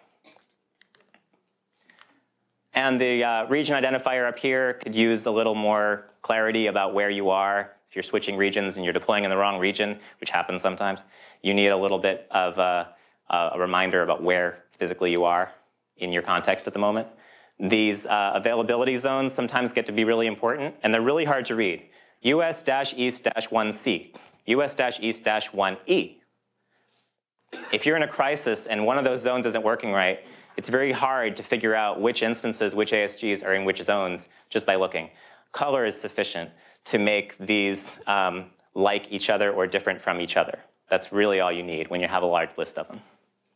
And the region identifier up here could use a little more clarity about where you are. If you're switching regions and you're deploying in the wrong region, which happens sometimes, you need a little bit of a reminder about where physically you are in your context at the moment. These availability zones sometimes get to be really important, and they're really hard to read. US-East-1C, US-East-1E. If you're in a crisis and one of those zones isn't working right, it's very hard to figure out which instances, which ASGs are in which zones just by looking. Color is sufficient to make these like each other or different from each other. That's really all you need when you have a large list of them.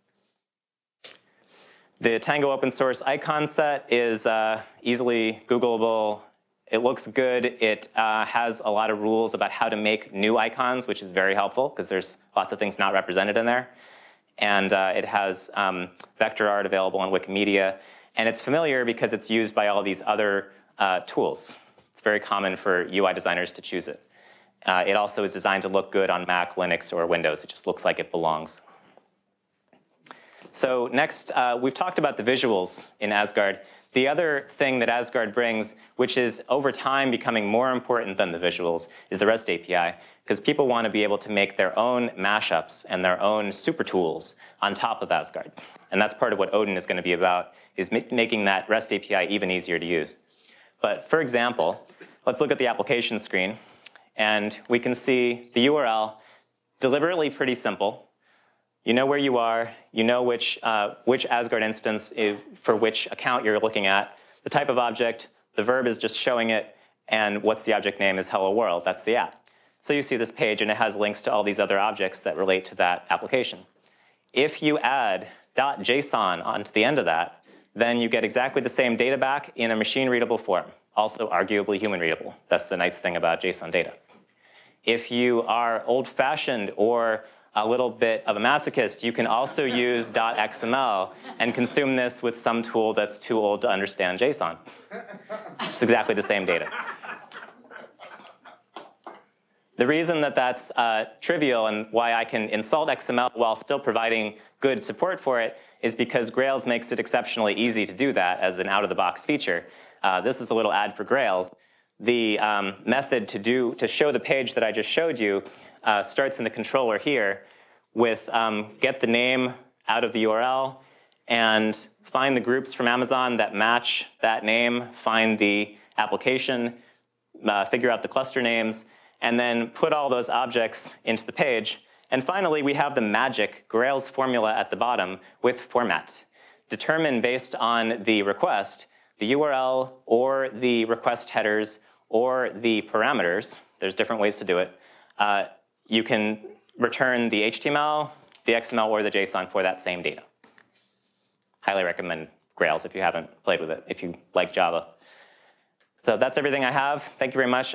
The Tango open source icon set is easily Googleable. It looks good. It has a lot of rules about how to make new icons, which is very helpful because there's lots of things not represented in there. And it has vector art available on Wikimedia. And it's familiar because it's used by all these other tools. It's very common for UI designers to choose it. It also is designed to look good on Mac, Linux, or Windows. It just looks like it belongs. So next, we've talked about the visuals in Asgard. The other thing that Asgard brings, which is over time becoming more important than the visuals, is the REST API, because people want to be able to make their own mashups and their own super tools on top of Asgard. And that's part of what Odin is going to be about, is making that REST API even easier to use. But for example, let's look at the application screen, and we can see the URL, deliberately pretty simple. You know where you are, you know which Asgard instance for which account you're looking at, the type of object, the verb is just showing it, and what's the object name is hello world, that's the app. So you see this page and it has links to all these other objects that relate to that application. If you add .json onto the end of that, then you get exactly the same data back in a machine readable form, also arguably human readable. That's the nice thing about JSON data. If you are old-fashioned or a little bit of a masochist, you can also use .xml and consume this with some tool that's too old to understand JSON. It's exactly the same data. The reason that that's trivial and why I can insult XML while still providing good support for it is because Grails makes it exceptionally easy to do that as an out-of-the-box feature. This is a little ad for Grails. The method to show the page that I just showed you starts in the controller here with get the name out of the URL and find the groups from Amazon that match that name, find the application, figure out the cluster names, and then put all those objects into the page. And finally, we have the magic Grails formula at the bottom with format. Determine based on the request, the URL or the request headers or the parameters. There's different ways to do it. You can return the HTML, the XML, or the JSON for that same data. Highly recommend Grails if you haven't played with it, if you like Java. So that's everything I have. Thank you very much.